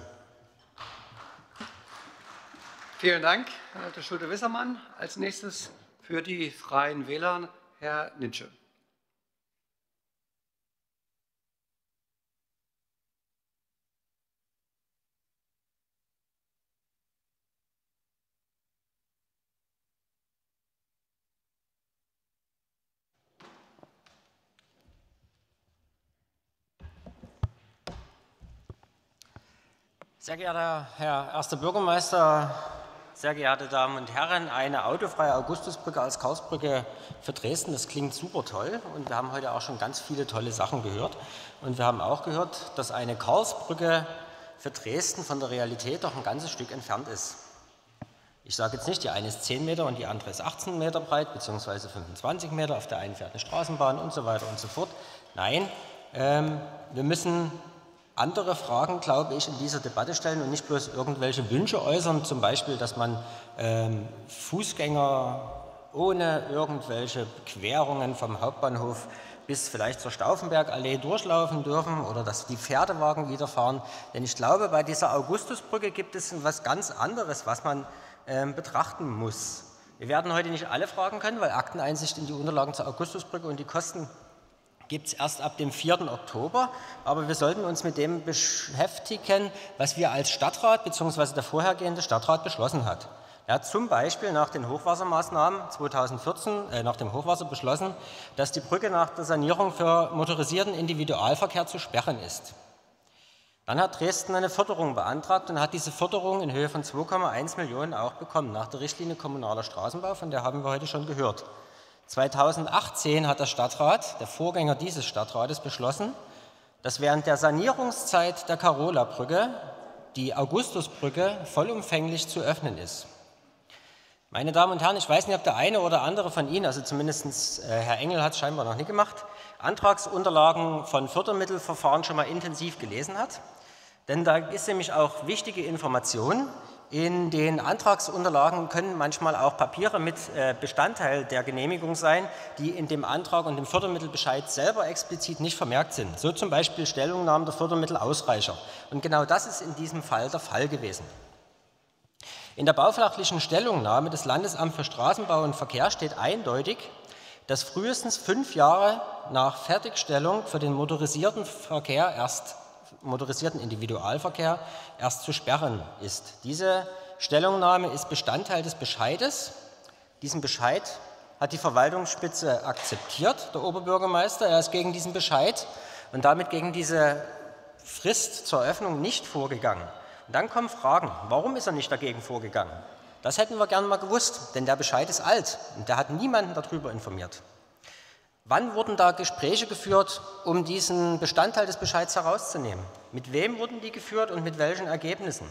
Vielen Dank, Herr Doktor Schulte-Wissermann. Als nächstes für die Freien Wähler Herr Nitsche. Sehr geehrter Herr erster Bürgermeister, sehr geehrte Damen und Herren, eine autofreie Augustusbrücke als Karlsbrücke für Dresden, das klingt super toll und wir haben heute auch schon ganz viele tolle Sachen gehört. Und wir haben auch gehört, dass eine Karlsbrücke für Dresden von der Realität doch ein ganzes Stück entfernt ist. Ich sage jetzt nicht, die eine ist zehn Meter und die andere ist achtzehn Meter breit, beziehungsweise fünfundzwanzig Meter, auf der einen fährt eine Straßenbahn und so weiter und so fort. Nein, ähm, wir müssen andere Fragen, glaube ich, in dieser Debatte stellen und nicht bloß irgendwelche Wünsche äußern, zum Beispiel, dass man ähm, Fußgänger ohne irgendwelche Querungen vom Hauptbahnhof bis vielleicht zur Stauffenbergallee durchlaufen dürfen oder dass die Pferdewagen wieder fahren. Denn ich glaube, bei dieser Augustusbrücke gibt es etwas ganz anderes, was man ähm, betrachten muss. Wir werden heute nicht alle fragen können, weil Akteneinsicht in die Unterlagen zur Augustusbrücke und die Kosten gibt es erst ab dem vierten Oktober, aber wir sollten uns mit dem beschäftigen, was wir als Stadtrat bzw. der vorhergehende Stadtrat beschlossen hat. Er hat zum Beispiel nach den Hochwassermaßnahmen zweitausendvierzehn, äh, nach dem Hochwasser beschlossen, dass die Brücke nach der Sanierung für motorisierten Individualverkehr zu sperren ist. Dann hat Dresden eine Förderung beantragt und hat diese Förderung in Höhe von zwei Komma eins Millionen auch bekommen, nach der Richtlinie kommunaler Straßenbau, von der haben wir heute schon gehört. zweitausendachtzehn hat der Stadtrat, der Vorgänger dieses Stadtrates, beschlossen, dass während der Sanierungszeit der Karola-Brücke die Augustusbrücke vollumfänglich zu öffnen ist. Meine Damen und Herren, ich weiß nicht, ob der eine oder andere von Ihnen, also zumindest äh, Herr Engel hat es scheinbar noch nicht gemacht, Antragsunterlagen von Fördermittelverfahren schon mal intensiv gelesen hat. Denn da ist nämlich auch wichtige Information. In den Antragsunterlagen können manchmal auch Papiere mit Bestandteil der Genehmigung sein, die in dem Antrag und dem Fördermittelbescheid selber explizit nicht vermerkt sind. So zum Beispiel Stellungnahmen der Fördermittelausreicher. Und genau das ist in diesem Fall der Fall gewesen. In der baufachlichen Stellungnahme des Landesamts für Straßenbau und Verkehr steht eindeutig, dass frühestens fünf Jahre nach Fertigstellung für den motorisierten Verkehr erst motorisierten Individualverkehr erst zu sperren ist. Diese Stellungnahme ist Bestandteil des Bescheides. Diesen Bescheid hat die Verwaltungsspitze akzeptiert, der Oberbürgermeister. Er ist gegen diesen Bescheid und damit gegen diese Frist zur Eröffnung nicht vorgegangen. Und dann kommen Fragen, warum ist er nicht dagegen vorgegangen? Das hätten wir gern mal gewusst, denn der Bescheid ist alt und der hat niemanden darüber informiert. Wann wurden da Gespräche geführt, um diesen Bestandteil des Bescheids herauszunehmen? Mit wem wurden die geführt und mit welchen Ergebnissen?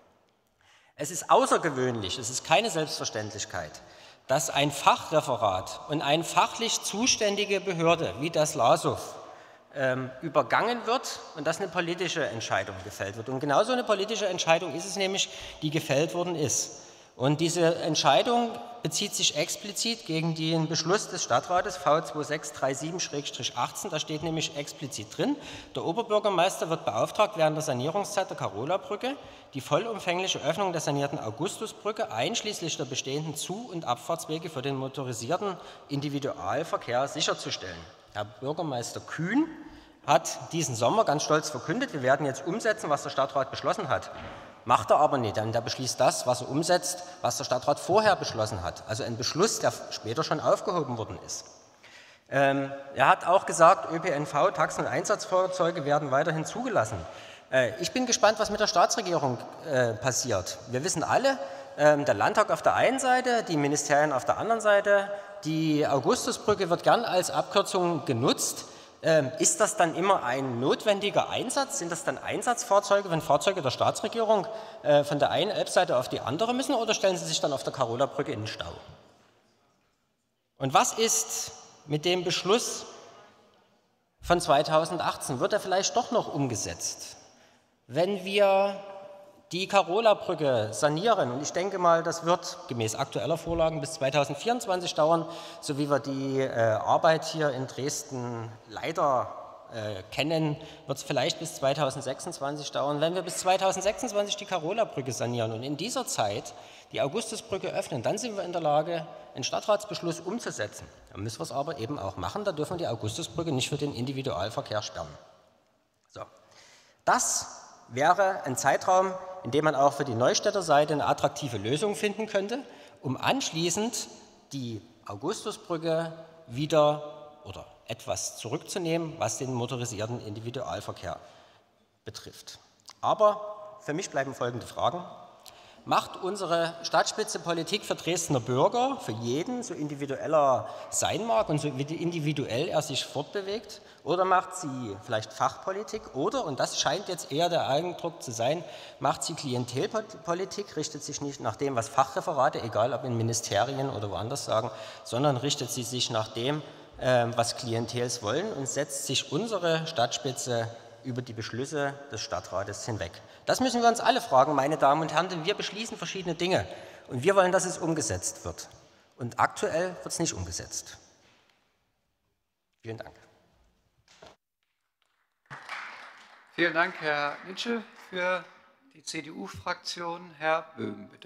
Es ist außergewöhnlich, es ist keine Selbstverständlichkeit, dass ein Fachreferat und eine fachlich zuständige Behörde wie das LASUF ähm, übergangen wird und dass eine politische Entscheidung gefällt wird. Und genau so eine politische Entscheidung ist es nämlich, die gefällt worden ist. Und diese Entscheidung bezieht sich explizit gegen den Beschluss des Stadtrates V zwei sechs drei sieben achtzehn. Da steht nämlich explizit drin, der Oberbürgermeister wird beauftragt, während der Sanierungszeit der Karola-Brücke die vollumfängliche Öffnung der sanierten Augustusbrücke einschließlich der bestehenden Zu- und Abfahrtswege für den motorisierten Individualverkehr sicherzustellen. Herr Bürgermeister Kühn hat diesen Sommer ganz stolz verkündet, wir werden jetzt umsetzen, was der Stadtrat beschlossen hat. Macht er aber nicht, denn der beschließt das, was er umsetzt, was der Stadtrat vorher beschlossen hat. Also ein Beschluss, der später schon aufgehoben worden ist. Ähm, er hat auch gesagt, Ö P N V, Taxen und Einsatzfahrzeuge werden weiterhin zugelassen. Äh, ich bin gespannt, was mit der Staatsregierung äh, passiert. Wir wissen alle, äh, der Landtag auf der einen Seite, die Ministerien auf der anderen Seite, die Augustusbrücke wird gern als Abkürzung genutzt. Ähm, ist das dann immer ein notwendiger Einsatz? Sind das dann Einsatzfahrzeuge, wenn Fahrzeuge der Staatsregierung äh, von der einen Elbseite auf die andere müssen, oder stellen sie sich dann auf der Karola-Brücke in den Stau? Und was ist mit dem Beschluss von zweitausendachtzehn? Wird er vielleicht doch noch umgesetzt? Wenn wir die Karola-Brücke sanieren, und ich denke mal, das wird gemäß aktueller Vorlagen bis zweitausendvierundzwanzig dauern, so wie wir die äh, Arbeit hier in Dresden leider äh, kennen, wird es vielleicht bis zweitausendsechsundzwanzig dauern. Wenn wir bis zweitausendsechsundzwanzig die Karola-Brücke sanieren und in dieser Zeit die Augustusbrücke öffnen, dann sind wir in der Lage, einen Stadtratsbeschluss umzusetzen. Dann müssen wir es aber eben auch machen, da dürfen wir die Augustusbrücke nicht für den Individualverkehr sperren. So. Das wäre ein Zeitraum, in dem man auch für die Neustädter Seite eine attraktive Lösung finden könnte, um anschließend die Augustusbrücke wieder oder etwas zurückzunehmen, was den motorisierten Individualverkehr betrifft. Aber für mich bleiben folgende Fragen. Macht unsere Stadtspitze Politik für Dresdner Bürger, für jeden, so individuell er sein mag und so individuell er sich fortbewegt? Oder macht sie vielleicht Fachpolitik? Oder, und das scheint jetzt eher der Eindruck zu sein, macht sie Klientelpolitik, richtet sich nicht nach dem, was Fachreferate, egal ob in Ministerien oder woanders sagen, sondern richtet sie sich nach dem, was Klientels wollen und setzt sich unsere Stadtspitze über die Beschlüsse des Stadtrates hinweg. Das müssen wir uns alle fragen, meine Damen und Herren, denn wir beschließen verschiedene Dinge und wir wollen, dass es umgesetzt wird. Und aktuell wird es nicht umgesetzt. Vielen Dank. Vielen Dank, Herr Nitschel. Für die C D U-Fraktion Herr Böhm, bitte.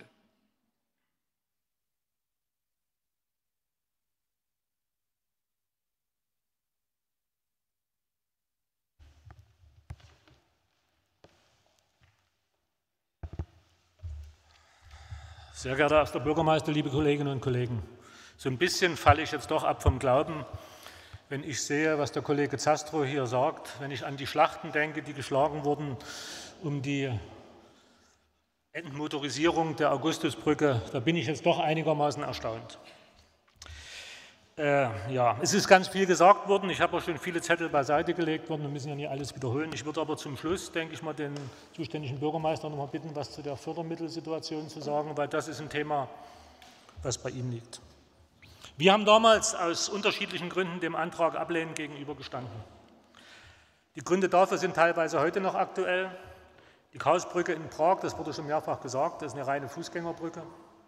Sehr geehrter erster Bürgermeister, liebe Kolleginnen und Kollegen, so ein bisschen falle ich jetzt doch ab vom Glauben, wenn ich sehe, was der Kollege Zastrow hier sagt, wenn ich an die Schlachten denke, die geschlagen wurden um die Entmotorisierung der Augustusbrücke, da bin ich jetzt doch einigermaßen erstaunt. Äh, ja, es ist ganz viel gesagt worden, ich habe auch schon viele Zettel beiseite gelegt worden, wir müssen ja nicht alles wiederholen. Ich würde aber zum Schluss, denke ich mal, den zuständigen Bürgermeister noch mal bitten, was zu der Fördermittelsituation zu sagen, weil das ist ein Thema, was bei ihm liegt. Wir haben damals aus unterschiedlichen Gründen dem Antrag ablehnend gegenübergestanden. Die Gründe dafür sind teilweise heute noch aktuell. Die Karlsbrücke in Prag, das wurde schon mehrfach gesagt, das ist eine reine Fußgängerbrücke.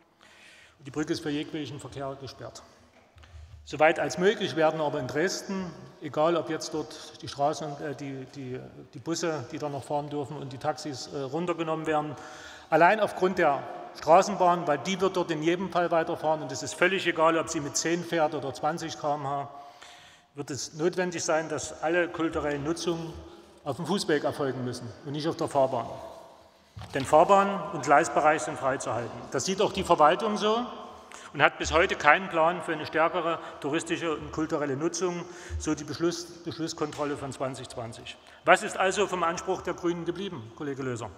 Und die Brücke ist für jeglichen Verkehr gesperrt. Soweit als möglich werden aber in Dresden, egal ob jetzt dort die Straßen, äh, die, die, die Busse, die da noch fahren dürfen und die Taxis äh, runtergenommen werden, allein aufgrund der Straßenbahn, weil die wird dort in jedem Fall weiterfahren und es ist völlig egal, ob sie mit zehn fährt oder zwanzig Kilometer pro Stunde, wird es notwendig sein, dass alle kulturellen Nutzungen auf dem Fußweg erfolgen müssen und nicht auf der Fahrbahn. Denn Fahrbahn und Gleisbereich sind freizuhalten. Das sieht auch die Verwaltung so und hat bis heute keinen Plan für eine stärkere touristische und kulturelle Nutzung, so die Beschluss, Beschlusskontrolle von zweitausendzwanzig. Was ist also vom Anspruch der Grünen geblieben, Kollege Löser?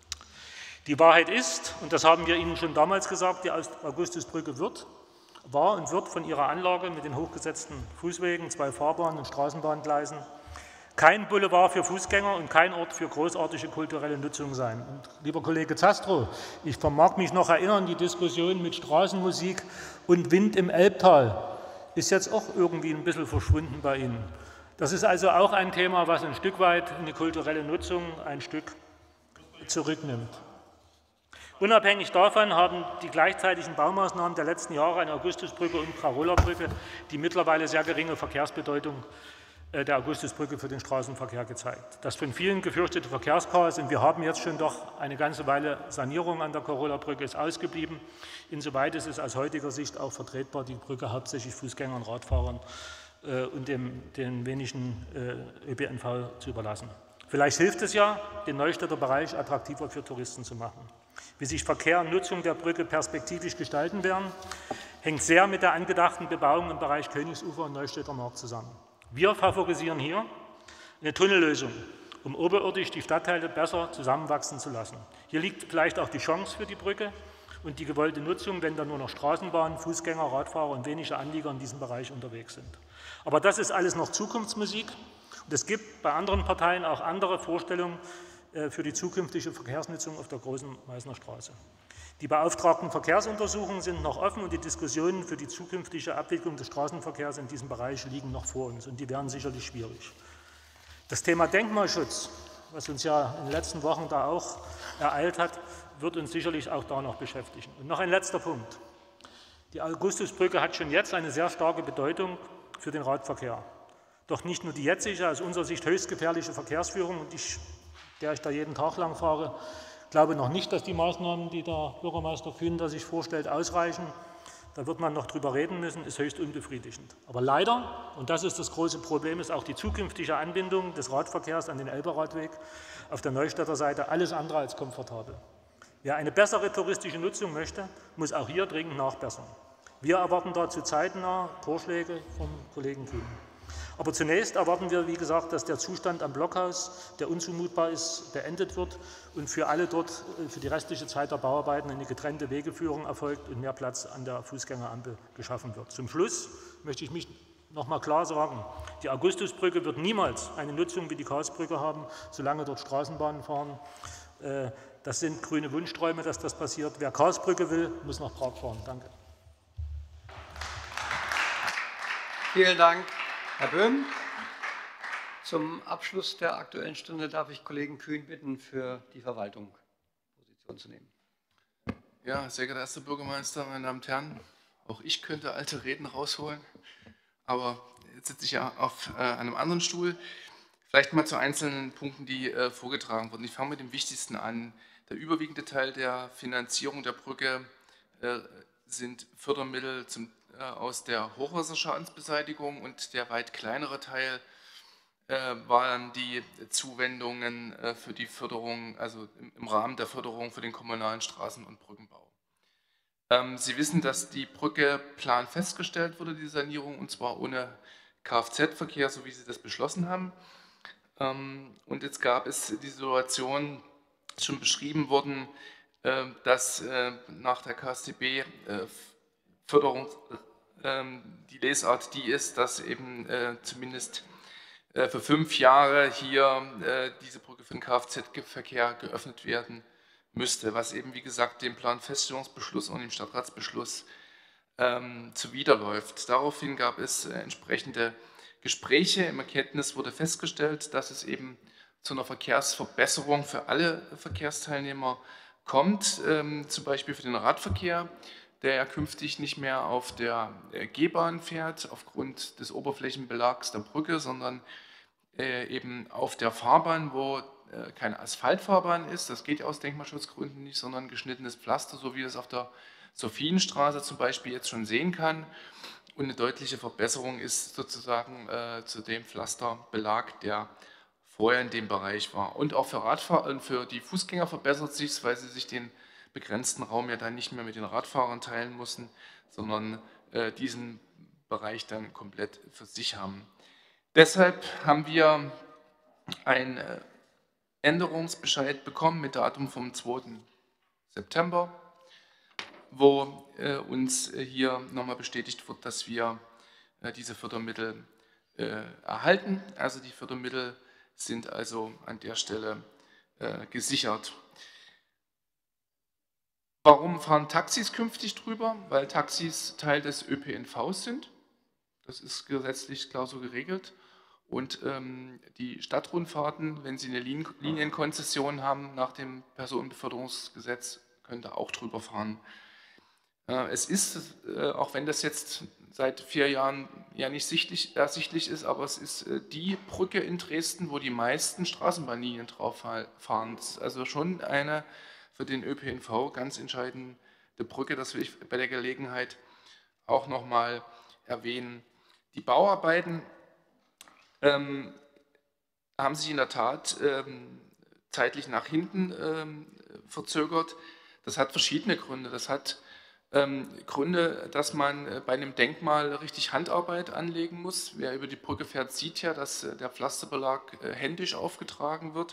Die Wahrheit ist, und das haben wir Ihnen schon damals gesagt, die Augustusbrücke wird, war und wird von ihrer Anlage mit den hochgesetzten Fußwegen, zwei Fahrbahnen und Straßenbahngleisen kein Boulevard für Fußgänger und kein Ort für großartige kulturelle Nutzung sein. Und lieber Kollege Zastrow, ich vermag mich noch erinnern, die Diskussion mit Straßenmusik und Wind im Elbtal ist jetzt auch irgendwie ein bisschen verschwunden bei Ihnen. Das ist also auch ein Thema, was ein Stück weit eine kulturelle Nutzung ein Stück zurücknimmt. Unabhängig davon haben die gleichzeitigen Baumaßnahmen der letzten Jahre an Augustusbrücke und Karola-Brücke die mittlerweile sehr geringe Verkehrsbedeutung der Augustusbrücke für den Straßenverkehr gezeigt. Das von vielen gefürchtete Verkehrschaos, und wir haben jetzt schon doch eine ganze Weile Sanierung an der Karola-Brücke, ist ausgeblieben. Insoweit ist es aus heutiger Sicht auch vertretbar, die Brücke hauptsächlich Fußgängern, Radfahrern äh, und dem, den wenigen äh, Ö P N V zu überlassen. Vielleicht hilft es ja, den Neustädter Bereich attraktiver für Touristen zu machen. Wie sich Verkehr und Nutzung der Brücke perspektivisch gestalten werden, hängt sehr mit der angedachten Bebauung im Bereich Königsufer und Neustädter Markt zusammen. Wir favorisieren hier eine Tunnellösung, um oberirdisch die Stadtteile besser zusammenwachsen zu lassen. Hier liegt vielleicht auch die Chance für die Brücke und die gewollte Nutzung, wenn da nur noch Straßenbahnen, Fußgänger, Radfahrer und wenige Anlieger in diesem Bereich unterwegs sind. Aber das ist alles noch Zukunftsmusik und es gibt bei anderen Parteien auch andere Vorstellungen für die zukünftige Verkehrsnutzung auf der Großen Meißner Straße. Die beauftragten Verkehrsuntersuchungen sind noch offen und die Diskussionen für die zukünftige Abwicklung des Straßenverkehrs in diesem Bereich liegen noch vor uns und die werden sicherlich schwierig. Das Thema Denkmalschutz, was uns ja in den letzten Wochen da auch ereilt hat, wird uns sicherlich auch da noch beschäftigen. Und noch ein letzter Punkt. Die Augustusbrücke hat schon jetzt eine sehr starke Bedeutung für den Radverkehr. Doch nicht nur die jetzige, aus unserer Sicht höchst gefährliche Verkehrsführung, und ich, der ich da jeden Tag lang fahre, glaube noch nicht, dass die Maßnahmen, die der Bürgermeister Kühn da sich vorstellt, ausreichen. Da wird man noch drüber reden müssen, ist höchst unbefriedigend. Aber leider, und das ist das große Problem, ist auch die zukünftige Anbindung des Radverkehrs an den Elberadweg auf der Neustädter Seite alles andere als komfortabel. Wer eine bessere touristische Nutzung möchte, muss auch hier dringend nachbessern. Wir erwarten dazu zeitnah Vorschläge vom Kollegen Kühn. Aber zunächst erwarten wir, wie gesagt, dass der Zustand am Blockhaus, der unzumutbar ist, beendet wird und für alle dort für die restliche Zeit der Bauarbeiten eine getrennte Wegeführung erfolgt und mehr Platz an der Fußgängerampel geschaffen wird. Zum Schluss möchte ich mich noch mal klar sagen, die Augustusbrücke wird niemals eine Nutzung wie die Karlsbrücke haben, solange dort Straßenbahnen fahren. Das sind grüne Wunschträume, dass das passiert. Wer Karlsbrücke will, muss nach Prag fahren. Danke. Vielen Dank, Herr Böhm. Zum Abschluss der Aktuellen Stunde darf ich Kollegen Kühn bitten, für die Verwaltung Position zu nehmen. Ja, sehr geehrter erster Bürgermeister, meine Damen und Herren, auch ich könnte alte Reden rausholen, aber jetzt sitze ich ja auf äh, einem anderen Stuhl. Vielleicht mal zu einzelnen Punkten, die äh, vorgetragen wurden. Ich fange mit dem Wichtigsten an. Der überwiegende Teil der Finanzierung der Brücke äh, sind Fördermittel zum aus der Hochwasserschadensbeseitigung und der weit kleinere Teil äh, waren die Zuwendungen äh, für die Förderung, also im, im Rahmen der Förderung für den kommunalen Straßen- und Brückenbau. Ähm, Sie wissen, dass die Brücke plan festgestellt wurde, die Sanierung, und zwar ohne Kfz-Verkehr, so wie Sie das beschlossen haben. Ähm, und jetzt gab es die Situation, schon beschrieben worden, äh, dass äh, nach der K S T B äh, Förderung die Lesart die ist, dass eben äh, zumindest äh, für fünf Jahre hier äh, diese Brücke für den Kfz-Verkehr geöffnet werden müsste, was eben, wie gesagt, dem Planfeststellungsbeschluss und dem Stadtratsbeschluss ähm, zuwiderläuft. Daraufhin gab es äh, entsprechende Gespräche. Im Erkenntnis wurde festgestellt, dass es eben zu einer Verkehrsverbesserung für alle Verkehrsteilnehmer kommt, ähm, zum Beispiel für den Radverkehr, der ja künftig nicht mehr auf der G-Bahn fährt, aufgrund des Oberflächenbelags der Brücke, sondern äh, eben auf der Fahrbahn, wo äh, keine Asphaltfahrbahn ist. Das geht ja aus Denkmalschutzgründen nicht, sondern geschnittenes Pflaster, so wie es auf der Sophienstraße zum Beispiel jetzt schon sehen kann. Und eine deutliche Verbesserung ist sozusagen äh, zu dem Pflasterbelag, der vorher in dem Bereich war. Und auch für Radfahrer und für die Fußgänger verbessert sich es, weil sie sich den begrenzten Raum ja dann nicht mehr mit den Radfahrern teilen mussten, sondern äh, diesen Bereich dann komplett für sich haben. Deshalb haben wir einen äh, Änderungsbescheid bekommen mit Datum vom zweiten September, wo äh, uns äh, hier nochmal bestätigt wird, dass wir äh, diese Fördermittel äh, erhalten. Also die Fördermittel sind also an der Stelle äh, gesichert. Warum fahren Taxis künftig drüber? Weil Taxis Teil des Ö P N Vs sind. Das ist gesetzlich klar so geregelt. Und ähm, die Stadtrundfahrten, wenn sie eine Lin Linienkonzession haben nach dem Personenbeförderungsgesetz, können da auch drüber fahren. Äh, es ist, äh, auch wenn das jetzt seit vier Jahren ja nicht sichtlich, ersichtlich ist, aber es ist äh, die Brücke in Dresden, wo die meisten Straßenbahnlinien drauf fahren. Das ist also schon eine für den Ö P N V ganz entscheidende Brücke. Das will ich bei der Gelegenheit auch noch mal erwähnen. Die Bauarbeiten ähm, haben sich in der Tat ähm, zeitlich nach hinten ähm, verzögert. Das hat verschiedene Gründe. Das hat ähm, Gründe, dass man äh, bei einem Denkmal richtig Handarbeit anlegen muss. Wer über die Brücke fährt, sieht ja, dass äh, der Pflasterbelag äh, händisch aufgetragen wird.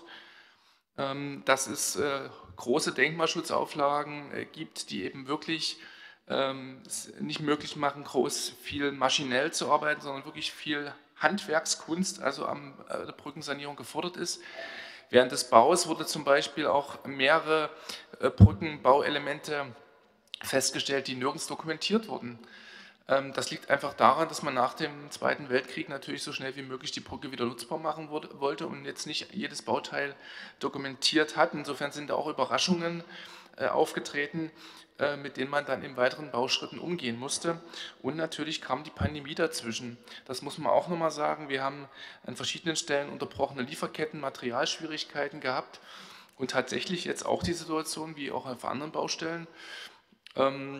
Ähm, dass es äh, große Denkmalschutzauflagen äh, gibt, die eben wirklich ähm, es nicht möglich machen, groß viel maschinell zu arbeiten, sondern wirklich viel Handwerkskunst, also an äh, der Brückensanierung gefordert ist. Während des Baus wurde zum Beispiel auch mehrere äh, Brückenbauelemente festgestellt, die nirgends dokumentiert wurden. Ähm, das liegt einfach daran, dass man nach dem Zweiten Weltkrieg natürlich so schnell wie möglich die Brücke wieder nutzbar machen wurde, wollte und jetzt nicht jedes Bauteil dokumentiert hat. Insofern sind da auch Überraschungen äh, aufgetreten, äh, mit denen man dann in weiteren Bauschritten umgehen musste. Und natürlich kam die Pandemie dazwischen. Das muss man auch nochmal sagen. Wir haben an verschiedenen Stellen unterbrochene Lieferketten, Materialschwierigkeiten gehabt und tatsächlich jetzt auch die Situation, wie auch auf anderen Baustellen, ähm,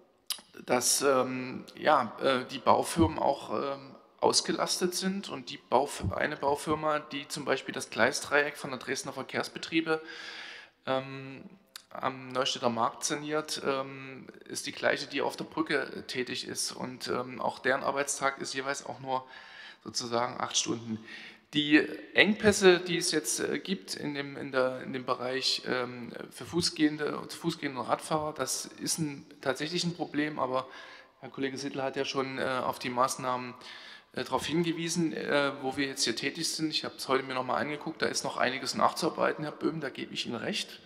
dass ähm, ja, äh, die Baufirmen auch ähm, ausgelastet sind und die Bauf eine Baufirma, die zum Beispiel das Gleisdreieck von der Dresdner Verkehrsbetriebe ähm, am Neustädter Markt saniert, ähm, ist die gleiche, die auf der Brücke tätig ist und ähm, auch deren Arbeitstag ist jeweils auch nur sozusagen acht Stunden. Die Engpässe, die es jetzt äh, gibt in dem, in, der, in dem Bereich ähm, für Fußgehende, Fußgehende und Radfahrer, das ist ein, tatsächlich ein Problem, aber Herr Kollege Sittl hat ja schon äh, auf die Maßnahmen äh, darauf hingewiesen, äh, wo wir jetzt hier tätig sind. Ich habe es heute mir nochmal angeguckt, da ist noch einiges nachzuarbeiten, Herr Böhm, da gebe ich Ihnen recht.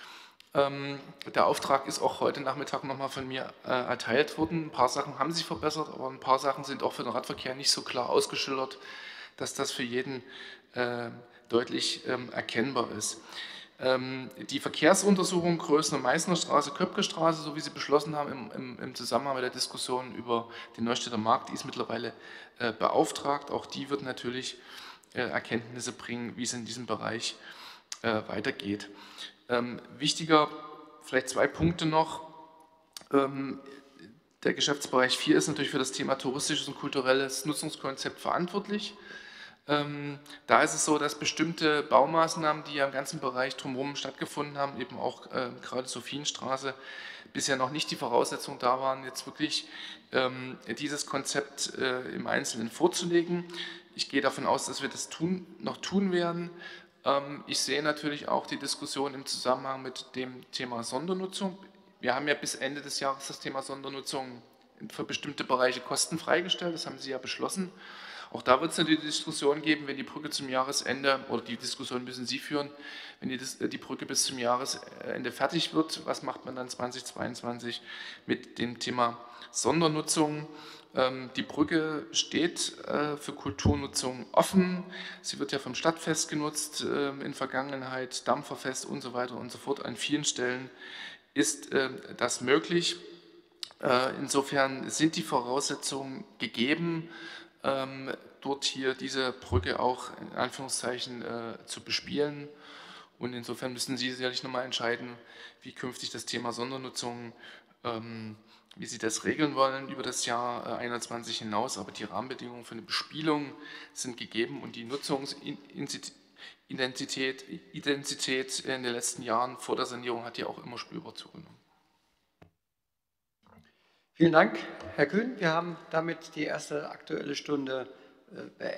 Ähm, der Auftrag ist auch heute Nachmittag nochmal von mir äh, erteilt worden. Ein paar Sachen haben sich verbessert, aber ein paar Sachen sind auch für den Radverkehr nicht so klar ausgeschildert, dass das für jeden äh, deutlich ähm, erkennbar ist. Ähm, die Verkehrsuntersuchung Größner Meißner Straße, Köpke Straße, so wie Sie beschlossen haben im, im, im Zusammenhang mit der Diskussion über den Neustädter Markt, die ist mittlerweile äh, beauftragt. Auch die wird natürlich äh, Erkenntnisse bringen, wie es in diesem Bereich äh, weitergeht. Ähm, wichtiger, vielleicht zwei Punkte noch. Ähm, der Geschäftsbereich vier ist natürlich für das Thema touristisches und kulturelles Nutzungskonzept verantwortlich. Ähm, da ist es so, dass bestimmte Baumaßnahmen, die ja im ganzen Bereich drumherum stattgefunden haben, eben auch äh, gerade Sophienstraße, bisher noch nicht die Voraussetzungen da waren, jetzt wirklich ähm, dieses Konzept äh, im Einzelnen vorzulegen. Ich gehe davon aus, dass wir das tun, noch tun werden. Ähm, ich sehe natürlich auch die Diskussion im Zusammenhang mit dem Thema Sondernutzung. Wir haben ja bis Ende des Jahres das Thema Sondernutzung für bestimmte Bereiche kostenfrei gestellt, das haben Sie ja beschlossen. Auch da wird es natürlich die Diskussion geben, wenn die Brücke zum Jahresende, oder die Diskussion müssen Sie führen, wenn die, die Brücke bis zum Jahresende fertig wird, was macht man dann zweitausendzweiundzwanzig mit dem Thema Sondernutzung? Ähm, die Brücke steht äh, für Kulturnutzung offen, sie wird ja vom Stadtfest genutzt äh, in Vergangenheit, Dampferfest und so weiter und so fort. An vielen Stellen ist äh, das möglich. Äh, insofern sind die Voraussetzungen gegeben, Ähm, dort hier diese Brücke auch in Anführungszeichen äh, zu bespielen. Und insofern müssen Sie sicherlich nochmal entscheiden, wie künftig das Thema Sondernutzung, ähm, wie Sie das regeln wollen über das Jahr äh, einundzwanzig hinaus. Aber die Rahmenbedingungen für eine Bespielung sind gegeben und die Nutzungsintensität Intensität in den letzten Jahren vor der Sanierung hat ja auch immer spürbar zugenommen. Vielen Dank, Herr Kühn. Wir haben damit die erste Aktuelle Stunde beendet.